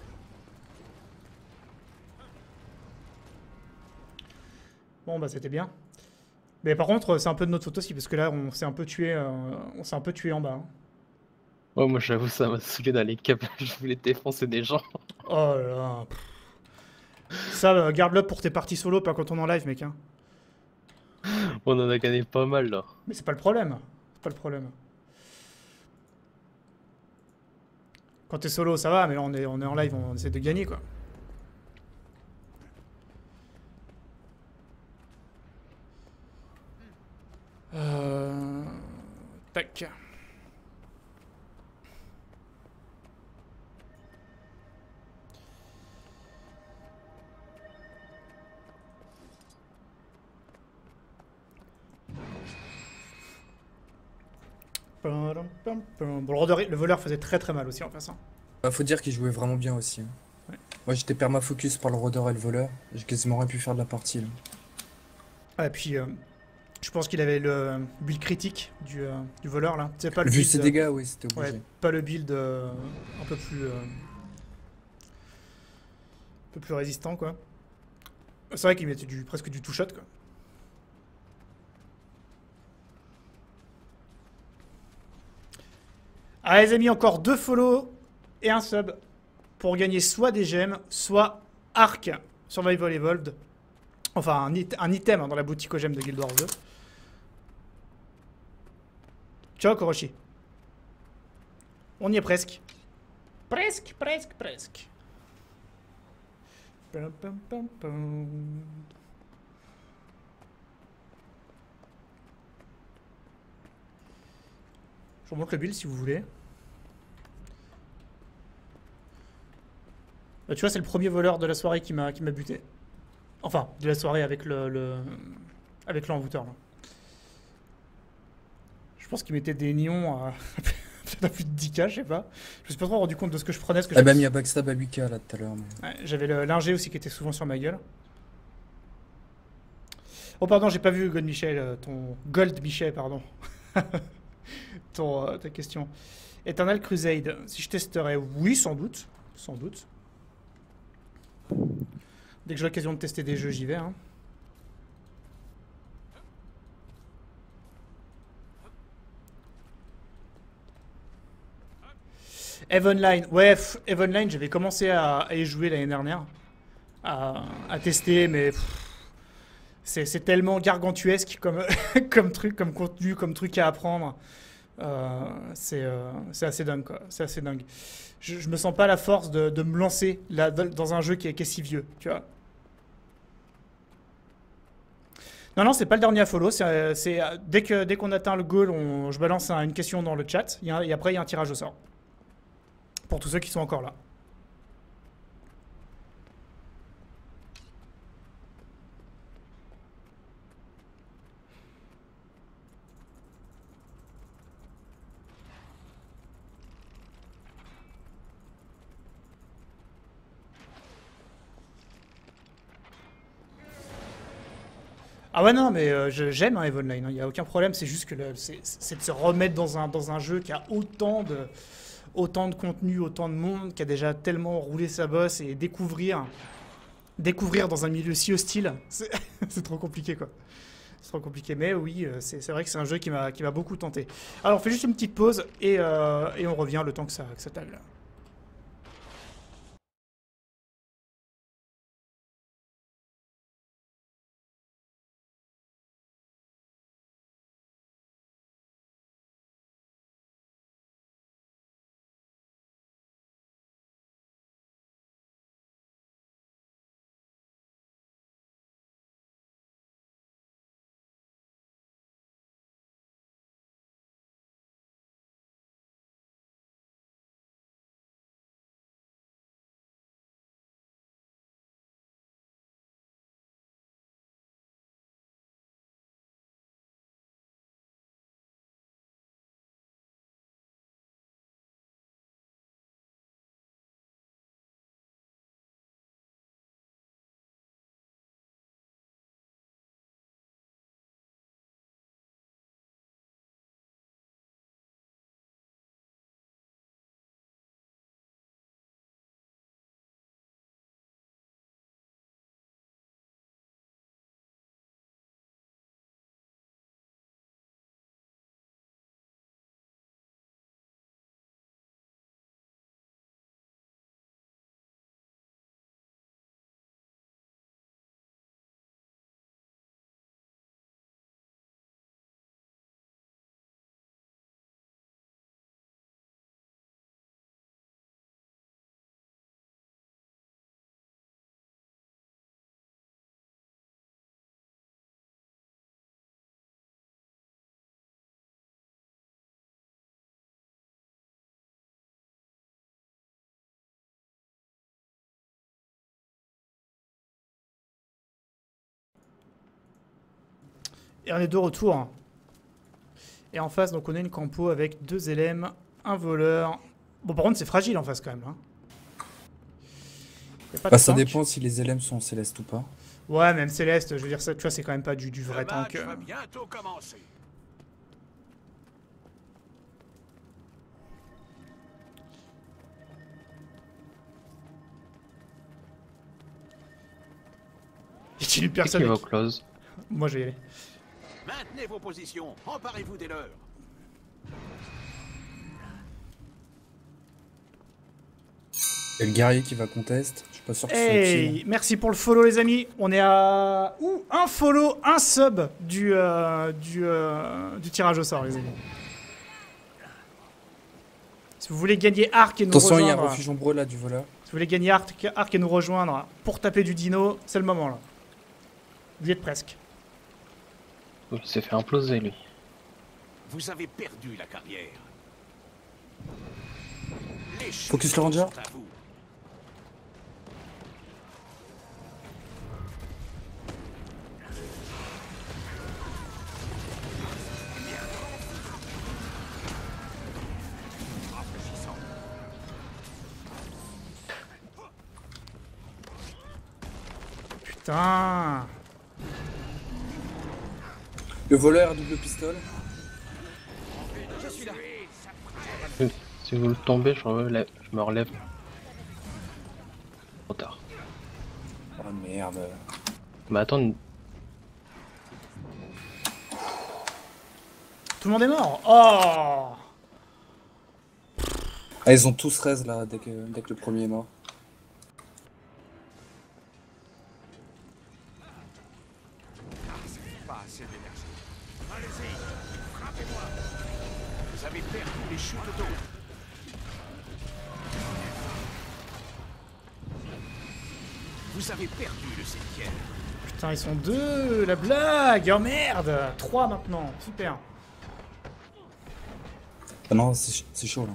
Bon bah c'était bien. Mais par contre c'est un peu de notre faute aussi parce que là on s'est un peu tué en bas. Hein. Ouais, moi j'avoue ça m'a saoulé d'aller cap. Je voulais défoncer des gens. Oh là là. Ça garde-le pour tes parties solo, pas quand on est en live mec. Hein. On en a gagné pas mal là. Mais c'est pas le problème. C'est pas le problème. Quand t'es solo ça va, mais là on est en live, on essaie de gagner quoi. Tac. Bon, le voleur faisait très mal aussi en passant. Bah, faut dire qu'il jouait vraiment bien aussi. Hein. Ouais. Moi j'étais permafocus par le rôdeur et le voleur. J'ai quasiment rien pu faire de la partie là. Ah, et puis je pense qu'il avait le build critique du voleur là. C'est pas le Vu build, ses dégâts, oui, c'était obligé. ouais, pas le build un peu plus résistant quoi. C'est vrai qu'il mettait presque du two shot quoi. Ah les amis, encore 2 follow et un sub pour gagner soit des gemmes, soit arc Survival Evolved. Enfin, un item hein, dans la boutique OGM de Guild Wars 2. Ciao Koroshi. On y est presque. Presque. Pam, pam, pam, pam. Je vous remonte le build si vous voulez. Tu vois, c'est le premier voleur de la soirée qui m'a buté. Enfin, de la soirée avec avec l'envoûteur. Je pense qu'il mettait des nions à peut-être à plus de 10k, je sais pas. Je me suis pas trop rendu compte de ce que je prenais. Ah bah, il y a backstab à 8k là tout à l'heure. Mais... Ouais, j'avais l'ingé aussi qui était souvent sur ma gueule. Oh pardon, j'ai pas vu Gold Michel, ton Gold Michel, pardon. Ta question. Eternal Crusade, si je testerais, oui, sans doute. Sans doute. Dès que j'ai l'occasion de tester des jeux, j'y vais. Hein. Eve Online, ouais, Eve Online, j'avais commencé à y jouer l'année dernière. À tester, mais c'est tellement gargantuesque comme, comme truc, comme contenu, comme truc à apprendre. C'est assez dingue, quoi. C'est assez dingue. Je me sens pas la force de me lancer là, dans un jeu qui est si vieux, tu vois. Non, c'est pas le dernier à follow. Dès qu'on atteint le goal, je balance une question dans le chat. Et après, il y a un tirage au sort. Pour tous ceux qui sont encore là. Ah ouais non mais j'aime Eve Online, il n'y a aucun problème, c'est juste que c'est de se remettre dans un jeu qui a autant de contenu, autant de monde, qui a déjà tellement roulé sa bosse et découvrir dans un milieu si hostile, c'est trop compliqué quoi. C'est trop compliqué, mais oui, c'est vrai que c'est un jeu qui m'a beaucoup tenté. Alors on fait juste une petite pause et on revient le temps que ça tagle. Et on est de retour. Et en face, donc on a une campo avec 2 LM, un voleur. Bon, par contre, c'est fragile en face quand même. Hein. Bah, ça dépend si les LM sont célestes ou pas. Ouais, même céleste, je veux dire, ça, tu vois, c'est quand même pas du vrai tank. Le match va bientôt commencer. Est-il une personne qui va close. Moi, je vais y aller. Maintenez vos positions, emparez-vous des leurs. Et le guerrier qui va conteste. Pas sûr que ce soit utile. Hey, merci pour le follow les amis. On est à un follow, un sub du tirage au sort les amis. Si vous voulez gagner Arc et nous Attention, il y a un rejoindre, refuge ombreux là du voleur. si vous voulez gagner Arc et nous rejoindre pour taper du dino, c'est le moment là. Vous y êtes presque. Il s'est fait imploser lui. Vous avez perdu la carrière. Les Focus chutes le ranger. sont à vous. Putain. Le voleur à double pistolet. Si vous le tombez, je me relève. Trop tard. Oh merde. Mais attends, Tout le monde est mort. Oh. Ah, ils ont tous raise là dès que le premier est mort. Pas assez d'énergie. Allez-y, frappez-moi. Vous avez perdu les chutes d'eau. Vous avez perdu le cimetière. Putain, ils sont deux, la blague. Oh merde. 3 maintenant, super. Ah non, c'est chaud là.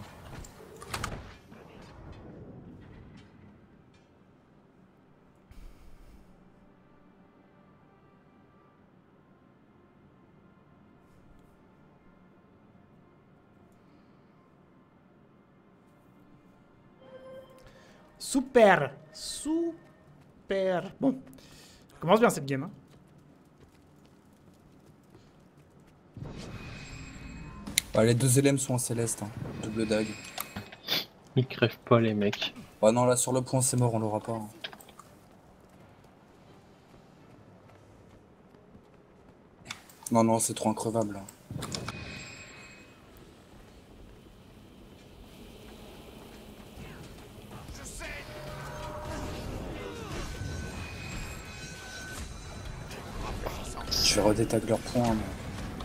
Super. Super. Bon. Ça commence bien cette game. Hein. Bah, les deux LM sont en céleste, hein. Double dague. ils crèvent pas les mecs. Bah non, là sur le point c'est mort, on l'aura pas. Hein. Non, non, c'est trop increvable. Là. Je vais redétag leur point. Mais...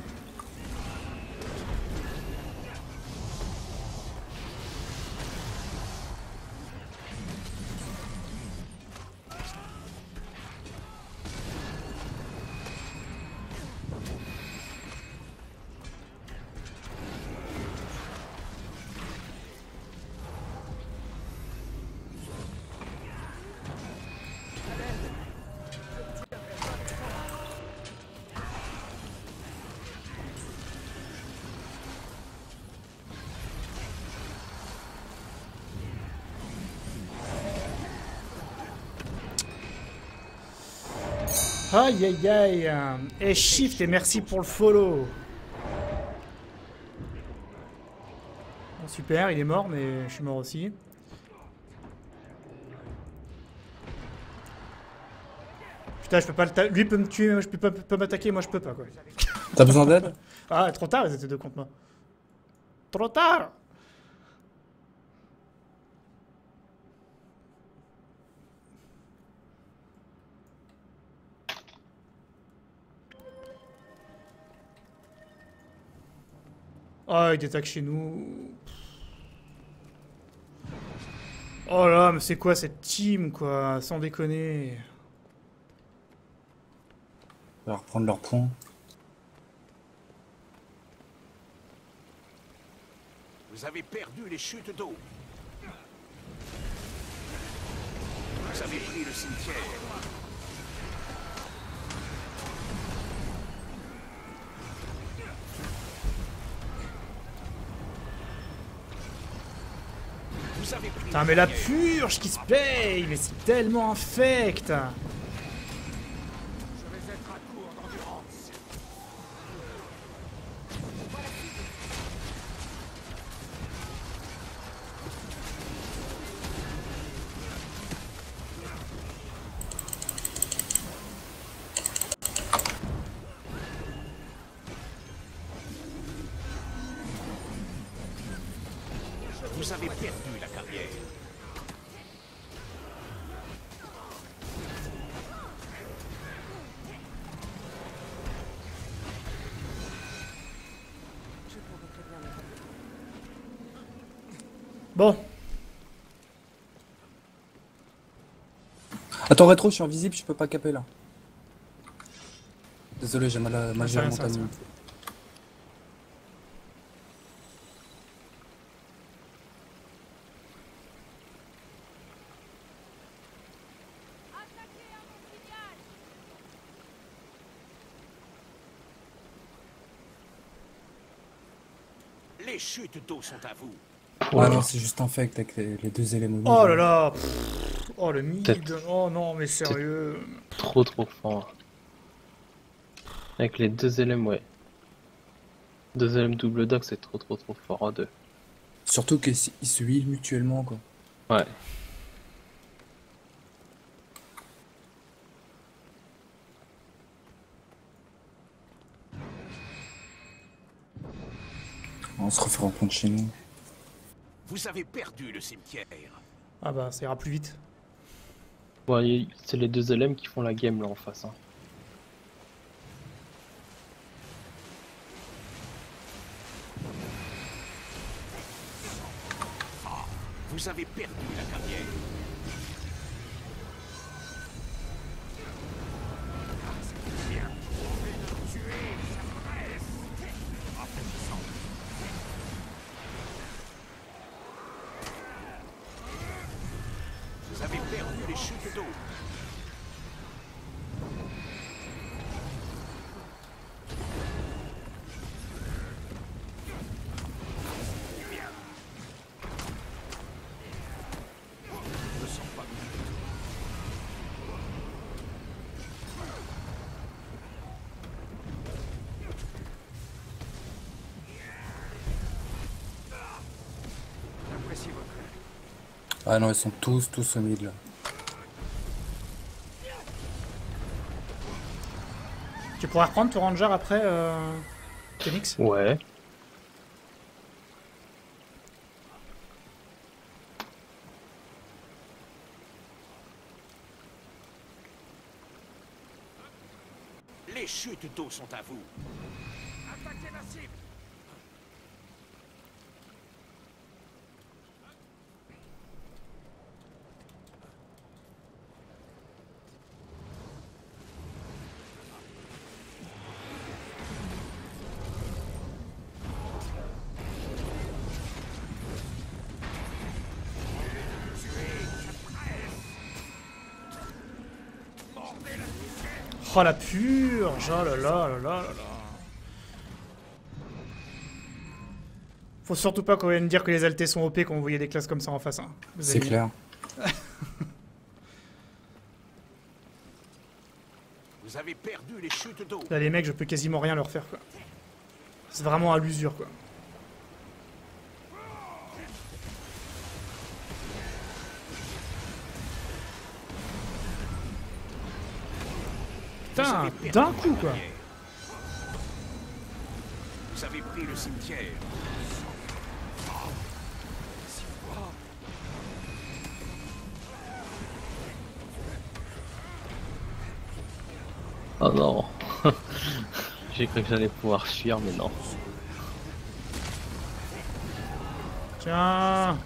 Aïe aïe aïe. Et shift et merci pour le follow. Bon, super, il est mort, mais je suis mort aussi. Putain, je peux pas le lui peut me tuer, moi, je peux pas m'attaquer, moi je peux pas quoi. T'as besoin d'aide? Ah, trop tard, ils étaient deux contre moi. Trop tard. Oh, il détaque chez nous. Oh là, mais c'est quoi cette team, quoi? Sans déconner. On va reprendre leur point. Vous avez perdu les chutes d'eau. Vous avez pris le cimetière. Vous avez pris Putain, mais la purge qui se paye, mais c'est tellement infect. Je vais être à court d'endurance. Vous avez perdu la carrière. Bon, Attends, rétro, je suis invisible, je peux pas caper là. Désolé, j'ai mal géré rien, mon ça va, timing. Les chutes d'eau sont à vous. Ah non, c'est juste infect avec les deux éléments. oh là là. Oh le mid. Peut-être. Oh non, mais sérieux. Trop fort. Avec les deux LM, ouais. Deux LM double dock, c'est trop fort à deux. Surtout qu'ils se heal mutuellement, quoi. Ouais. On se refait rencontrer chez nous. Vous avez perdu le cimetière. Ah bah ça ira plus vite. Ouais, c'est les deux LM qui font la game là en face. Hein. Vous avez perdu la carrière. Vous avez perdu les chutes d'eau. Je me sens pas bien. J'apprécie votre aide. Ah non, ils sont tous au mid là. Tu pourras reprendre ton ranger après, Phoenix? Ouais. Les chutes d'eau sont à vous. Attaquez la cible. Oh la purge. Oh là là là là là là. Faut surtout pas qu'on vienne dire que les altés sont OP quand vous voyez des classes comme ça en face. Hein. C'est clair. Vous avez perdu les chutes d'eau. Là les mecs je peux quasiment rien leur faire quoi. C'est vraiment à l'usure quoi. Putain, d'un coup quoi. Vous avez pris le cimetière. Oh non. J'ai cru que j'allais pouvoir fuir, mais non. Tiens.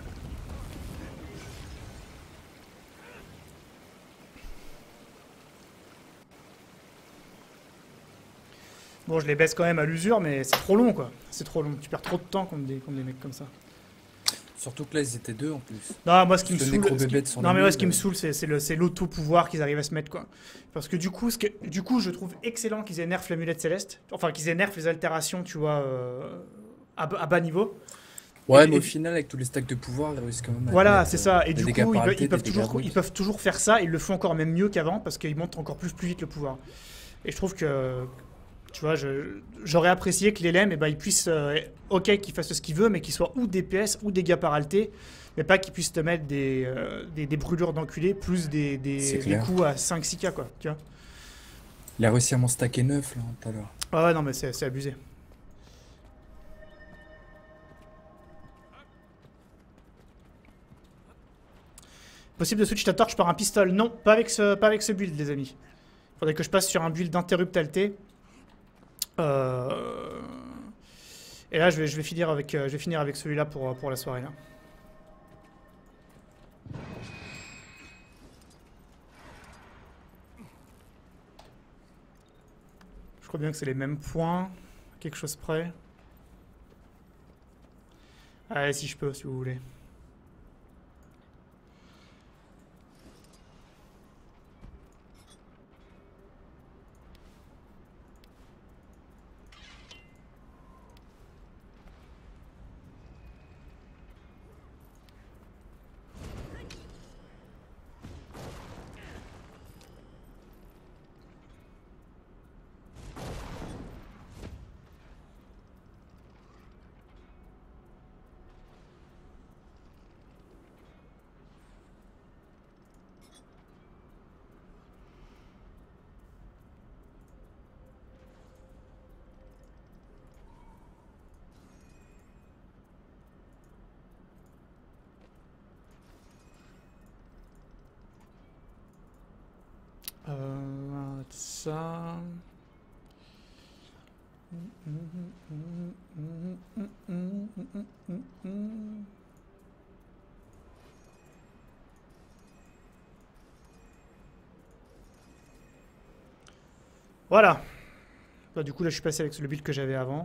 Bon, je les baisse quand même à l'usure, mais c'est trop long, quoi. C'est trop long. Tu perds trop de temps contre des mecs comme ça. Surtout que là, ils étaient deux en plus. Non, moi, ce qui me Le saoule, nécro-bébé de son non, mais ouais, ce qui me ami, saoule, c'est l'auto-pouvoir qu'ils arrivent à se mettre, quoi. Parce que du coup, je trouve excellent qu'ils aient nerf l'amulette céleste. Enfin, qu'ils aient nerf les altérations, tu vois, à bas niveau. Ouais, Et- mais et- au final, avec tous les stacks de pouvoir, ils réussissent quand même à Voilà, mettre, c'est ça. Et des du dégâts coup, par la tête, ils peuvent toujours faire ça. Ils le font encore même mieux qu'avant parce qu'ils montrent encore plus vite le pouvoir. Et je trouve que, tu vois, j'aurais apprécié que l'élème, il puisse, ok, qu'il fasse ce qu'il veut, mais qu'il soit ou DPS ou dégâts par alté, mais pas qu'il puisse te mettre des brûlures d'enculé plus C'est des clair. coups à 5-6K, quoi. Tu vois. Il a réussi à m'en stacker 9 là, tout à l'heure. Ah ouais, non, mais c'est abusé. Possible de switch ta torche par un pistol? Non, pas avec ce build, les amis. Faudrait que je passe sur un build d'interrupt alté. Et là, je vais finir avec celui-là pour la soirée. Là. crois bien que c'est les mêmes points. Quelque chose près. Allez, si je peux, si vous voulez. Ça. Voilà. Bah, du coup, là, je suis passé avec le build que j'avais avant.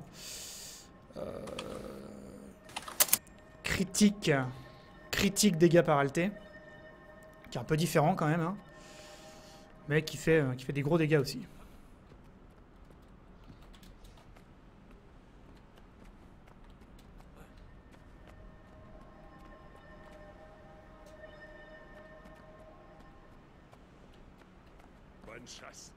Critique. Critique dégâts par alté. Qui est un peu différent quand même. Hein. Mais qui fait des gros dégâts aussi. Bonne chasse.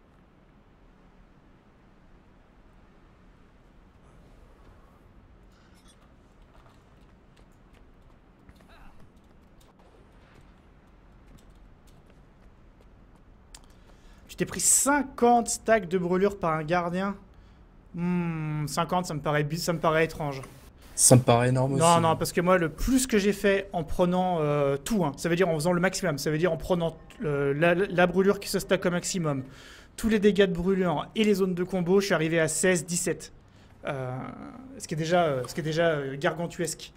Tu t'es pris 50 stacks de brûlure par un gardien. 50, ça me paraît étrange. Ça me paraît énorme aussi. Non, non, parce que moi, le plus que j'ai fait en prenant tout, hein, ça veut dire en faisant le maximum, ça veut dire en prenant la brûlure qui se stack au maximum, tous les dégâts de brûlure et les zones de combo, je suis arrivé à 16, 17. Ce qui est déjà gargantuesque.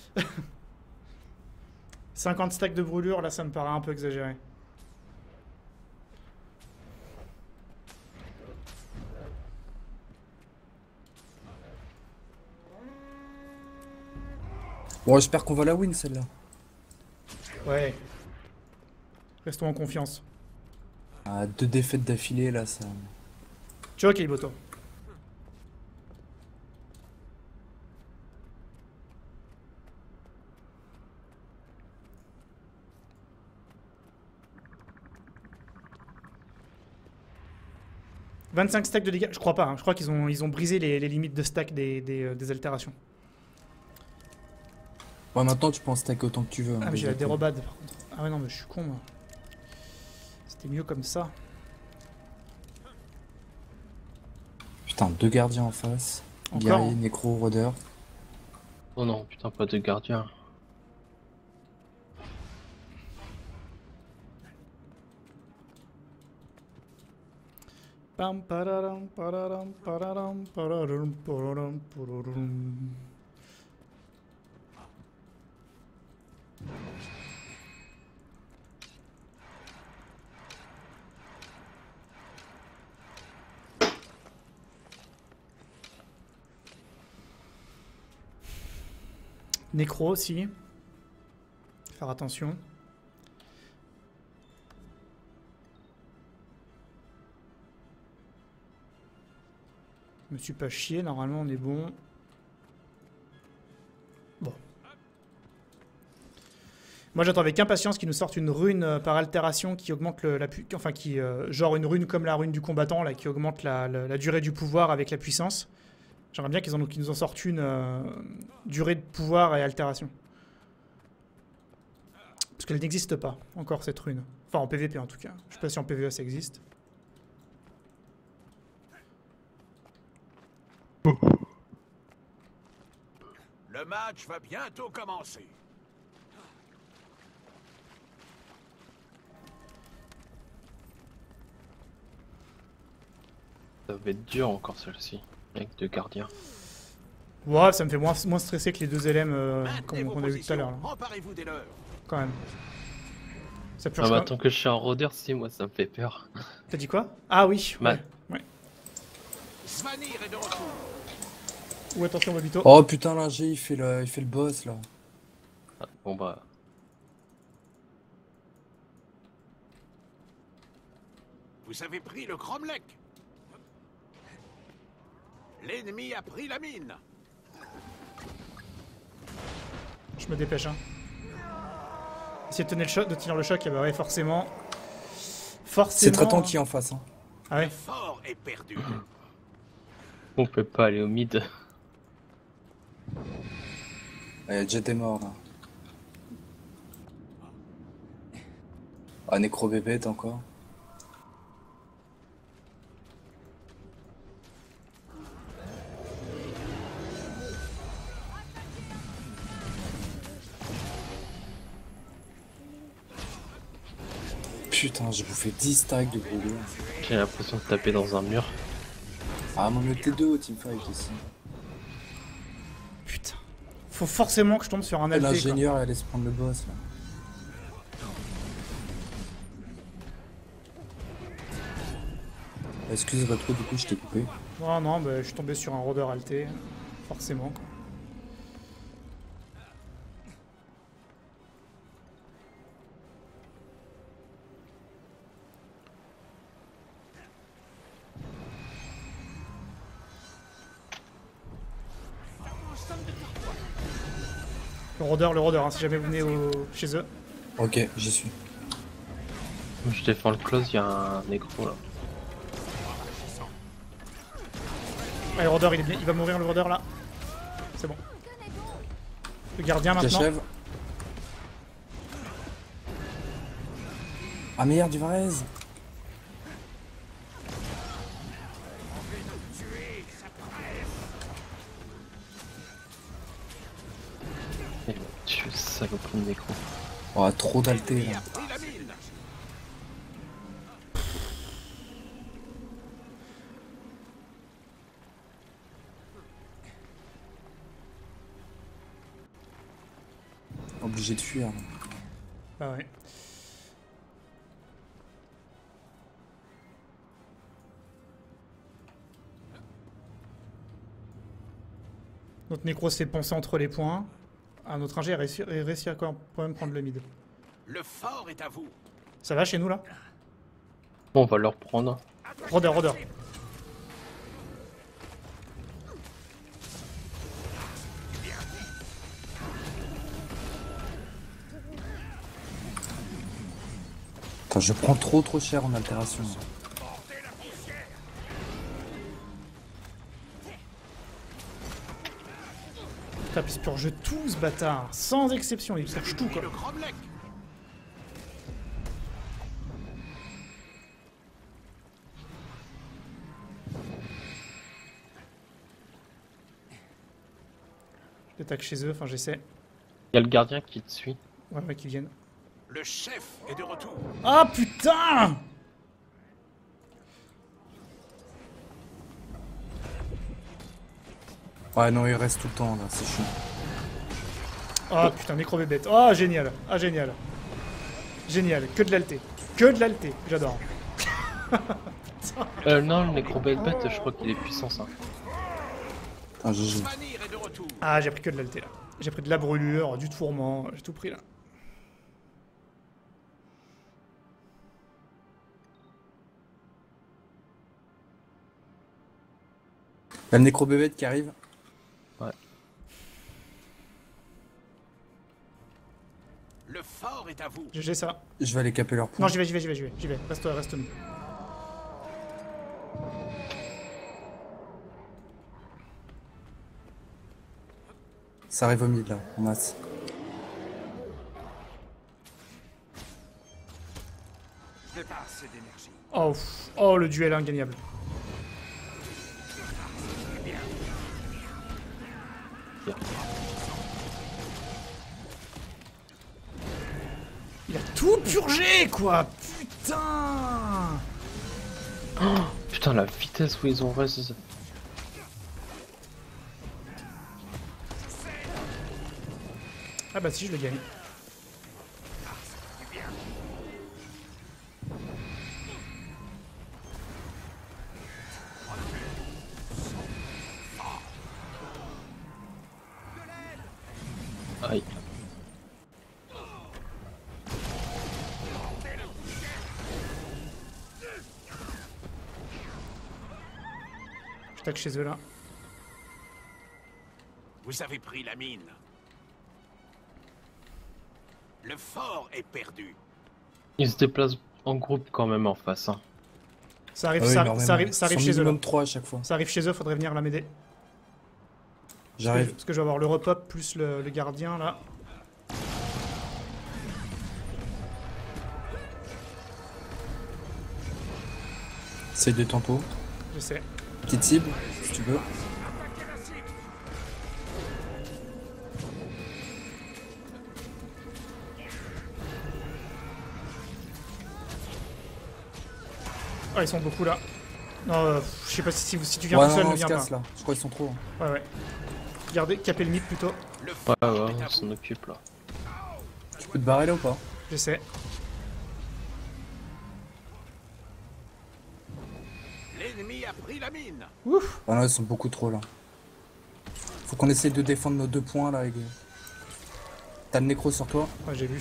50 stacks de brûlure, là, ça me paraît un peu exagéré. Bon, j'espère qu'on va la win celle-là. Ouais. Restons en confiance. Ah, 2 défaites d'affilée là, ça. Tu vois, Keiboto. « 25 stacks de dégâts ?» Je crois pas, hein. Je crois qu'ils ont brisé les limites de stack des altérations. Bon, maintenant tu peux en stack autant que tu veux. Ah, hein, mais j'ai déjà, la dérobade par contre. Ah ouais, non, mais je suis con, moi. C'était mieux comme ça. Putain, 2 gardiens en face. Encore, Guerrier, hein. nécro, rôdeur. Oh non, putain, pas de gardien. Pam, pararam, pararam, pararam, pararam, pararam, pararam. Nécro aussi. Faire attention. Je me suis pas chié, normalement on est bon. Bon. Moi j'attends avec impatience qu'ils nous sortent une rune par altération qui augmente enfin qui genre une rune comme la rune du combattant là qui augmente la durée du pouvoir avec la puissance. J'aimerais bien qu'ils nous en sortent une durée de pouvoir et altération. Parce qu'elle n'existe pas encore cette rune. Enfin en PVP en tout cas. Je sais pas si en PVE ça existe. Le match va bientôt commencer. Ça va être dur encore celle-ci, avec 2 gardiens. Ouais, ça me fait moins stressé que les 2 LM qu'on a vu tout à l'heure. Emparez-vous des leurs. Quand même. Ça purge Ah bah quand- tant que je suis un rôdeur, si moi ça me fait peur. T'as dit quoi? Ah oui, Bah, ouais. Ouais. Svanir est de retour. Ou attention, Bobito. Oh putain, l'ingé, il fait le boss là. Ah, bon bah. Vous avez pris le Cromlech. L'ennemi a pris la mine. Je me dépêche, hein. Essayer de tenir le choc, et bah ouais, forcément. C'est très tanky en face. Hein. Ah ouais. Le fort est perdu. On peut pas aller au mid. Jet est mort là. Ah, Nécro bébête encore. Putain, j'ai bouffé 10 stacks de brûlure. J'ai l'impression de taper dans un mur. Ah, mon T2 au teamfight aussi. Putain. Faut forcément que je tombe sur un alté. L'ingénieur allait se prendre le boss là. Excuse Retro, du coup je t'ai coupé. Non, non, bah, je suis tombé sur un rôdeur alté. Forcément. Le rôdeur, hein, si jamais vous venez chez eux. Ok, j'y suis. Je défends le close, il y a un nécro là. Ah, le rôdeur, il est bien, il va mourir le rôdeur là. C'est bon. Le gardien maintenant. J'achève. Ah merde, du Varese. Il m'a tué, saloperie de nécro. Oh, trop d'alté là. Pris la mine. Obligé de fuir. Là. Bah ouais. Notre nécro se fait poncer entre les points. Ah, notre ingé a réussi à quand même prendre le mid. Le fort est à vous. Ça va chez nous là? Bon, on va leur prendre. Rôdeur, rôdeur. Attends, je prends trop cher en altération. Là. Putain, puis il se purge tout ce bâtard. Sans exception, il purge tout quoi. Le Cromlech. J'attaque chez eux, enfin j'essaie. Il y a le gardien qui te suit. Ouais, ouais, qu'ils viennent. Le chef est de retour. Ah putain! Ouais, non, il reste tout le temps là, c'est chiant. Ah putain, nécro bébête. Ah génial. Ah génial. Génial. Que de l'alté. Que de l'alté. J'adore. Non, le nécro bête, je crois qu'il est puissant ça. Putain, GG. Svanir est de retour. Ah, j'ai pris que de l'alté là. J'ai pris de la brûlure, du tourment, j'ai tout pris là. Il y a le nécro bébête qui arrive. Ouais. Le fort est à vous. GG ça. Je vais aller caper leur point. Non, j'y vais. Reste nous. Ça arrive au mid là, en masse. Je n'ai pas assez d'énergie. Oh, pff. Oh, le duel ingagnable. Il a tout purgé quoi. Putain. Oh, putain, la vitesse où ils ont res. Ah bah si, je le gagne. Aïe. Je tac chez eux là. Vous avez pris la mine. Le fort est perdu. Ils se déplacent en groupe quand même en face. Hein. Ça arrive, Ah oui, ça énormément. arrive Ils chez sont eux là. minimum 3 à chaque fois. Ça arrive chez eux, faudrait venir la m'aider. J'arrive. Parce que je vais avoir le repop plus le gardien là. C'est des tempos. Je sais. Petite cible, si tu veux. Ah, ils sont beaucoup là. Non, je sais pas si tu viens Ouais, tout seul, non, ne on se viens casse pas. là. Je crois qu'ils sont trop. Hein. Ouais, ouais. Regardez, capez le mid plutôt. Le fort Ouais, est ouais, à on s'en vous. occupe là. Tu peux te barrer là ou pas? J'essaie. L'ennemi a pris la mine. Ouf. Ah non, ils sont beaucoup trop là. Faut qu'on essaye de défendre nos 2 points là. T'as le nécro sur toi. Ouais, j'ai vu.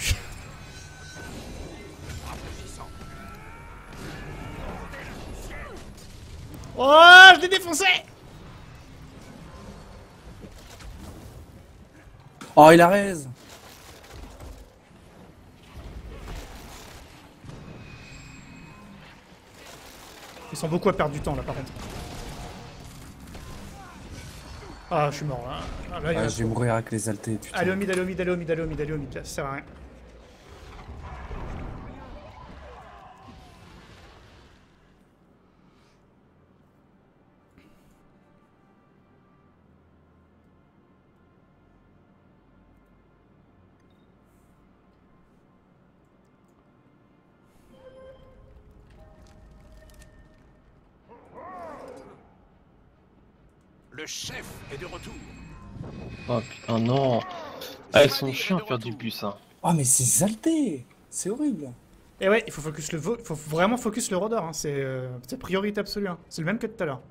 Oh, je l'ai défoncé. Oh, il a raise. Ils sont beaucoup à perdre du temps là par contre. Ah, je suis mort là. Ah, là, il y en Ah, a je vais trop. mourir avec les altés, putain. Allez au mid, allez au mid, allez au mid, allez au mid, allez au mid, là, ça sert à rien. Le chef est de retour. Oh putain, non. Ah, ils sont chiants à faire du bus, hein. Oh, mais c'est alté. C'est horrible. Et ouais, il faut focus faut vraiment focus le rôdeur, hein. C'est priorité absolue, hein. C'est le même que tout à l'heure.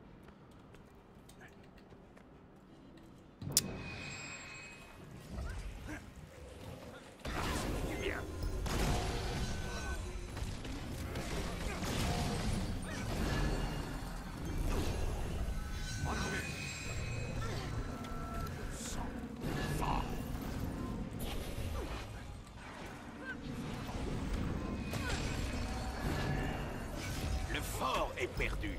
Le fort est perdu.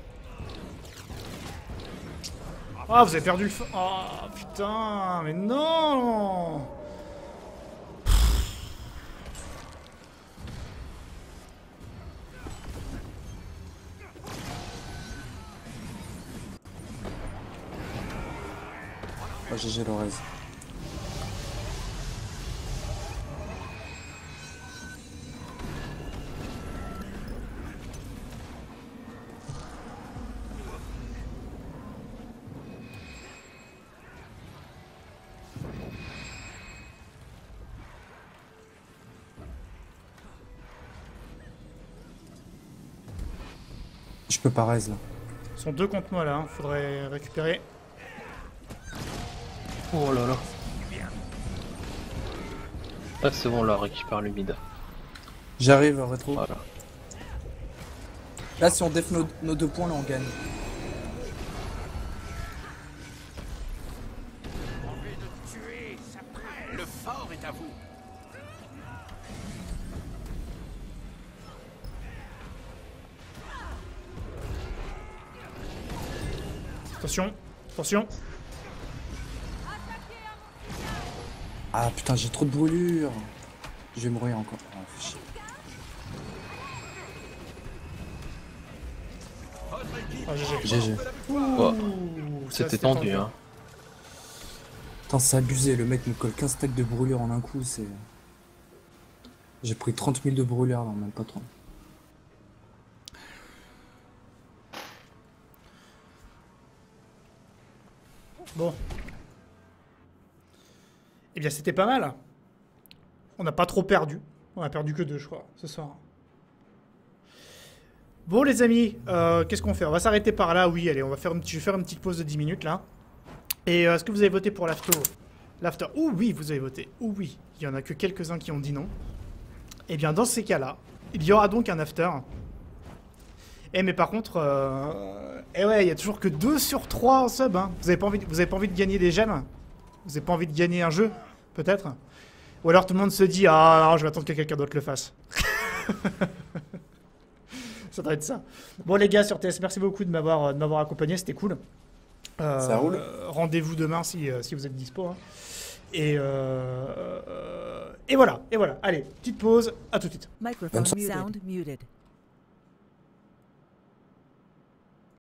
Ah, vous avez perdu le feu. Oh putain, mais non. Oh, GG le raise. Je peux pas raise là. Ils sont 2 contre moi là, hein. Faudrait récupérer. Oh là là. Ah, c'est bon, là, on récupère le mid. J'arrive rétro. Voilà. Là, si on def nos 2 points, là, on gagne. Le fort est à vous. Attention, attention. Ah putain, j'ai trop de brûlure. Je vais mourir encore. Ah, fais chier. Ah, GG. GG. Oh, Ça, c'était tendu, hein. Putain, c'est abusé. Le mec me colle 15 stacks de brûlure en un coup. C'est. J'ai pris 30 000 de brûlure, non, même pas 30. Bon. Eh bien, c'était pas mal. On n'a pas trop perdu. On a perdu que 2, je crois, ce soir. Bon, les amis, qu'est-ce qu'on fait? On va s'arrêter par là. Oui, allez, je vais faire une petite pause de 10 minutes, là. Et est-ce que vous avez voté pour l'afto? L'after. Ouh oui, vous avez voté. Ouh oui, il y en a que quelques-uns qui ont dit non. Eh bien, dans ces cas-là, il y aura donc un after. Eh mais par contre, eh ouais, il y a toujours que 2 sur 3 en sub. Hein. Vous avez pas envie de gagner des gemmes? Vous avez pas envie de gagner un jeu, peut-être? Ou alors tout le monde se dit, ah non, je vais attendre que quelqu'un d'autre le fasse. Ça doit être ça. Bon les gars sur TS, merci beaucoup de m'avoir accompagné, c'était cool. Ça roule. Rendez-vous demain si vous êtes dispo. Hein. Et voilà, Allez, petite pause, à tout de suite. Microphone Bonne sound muted.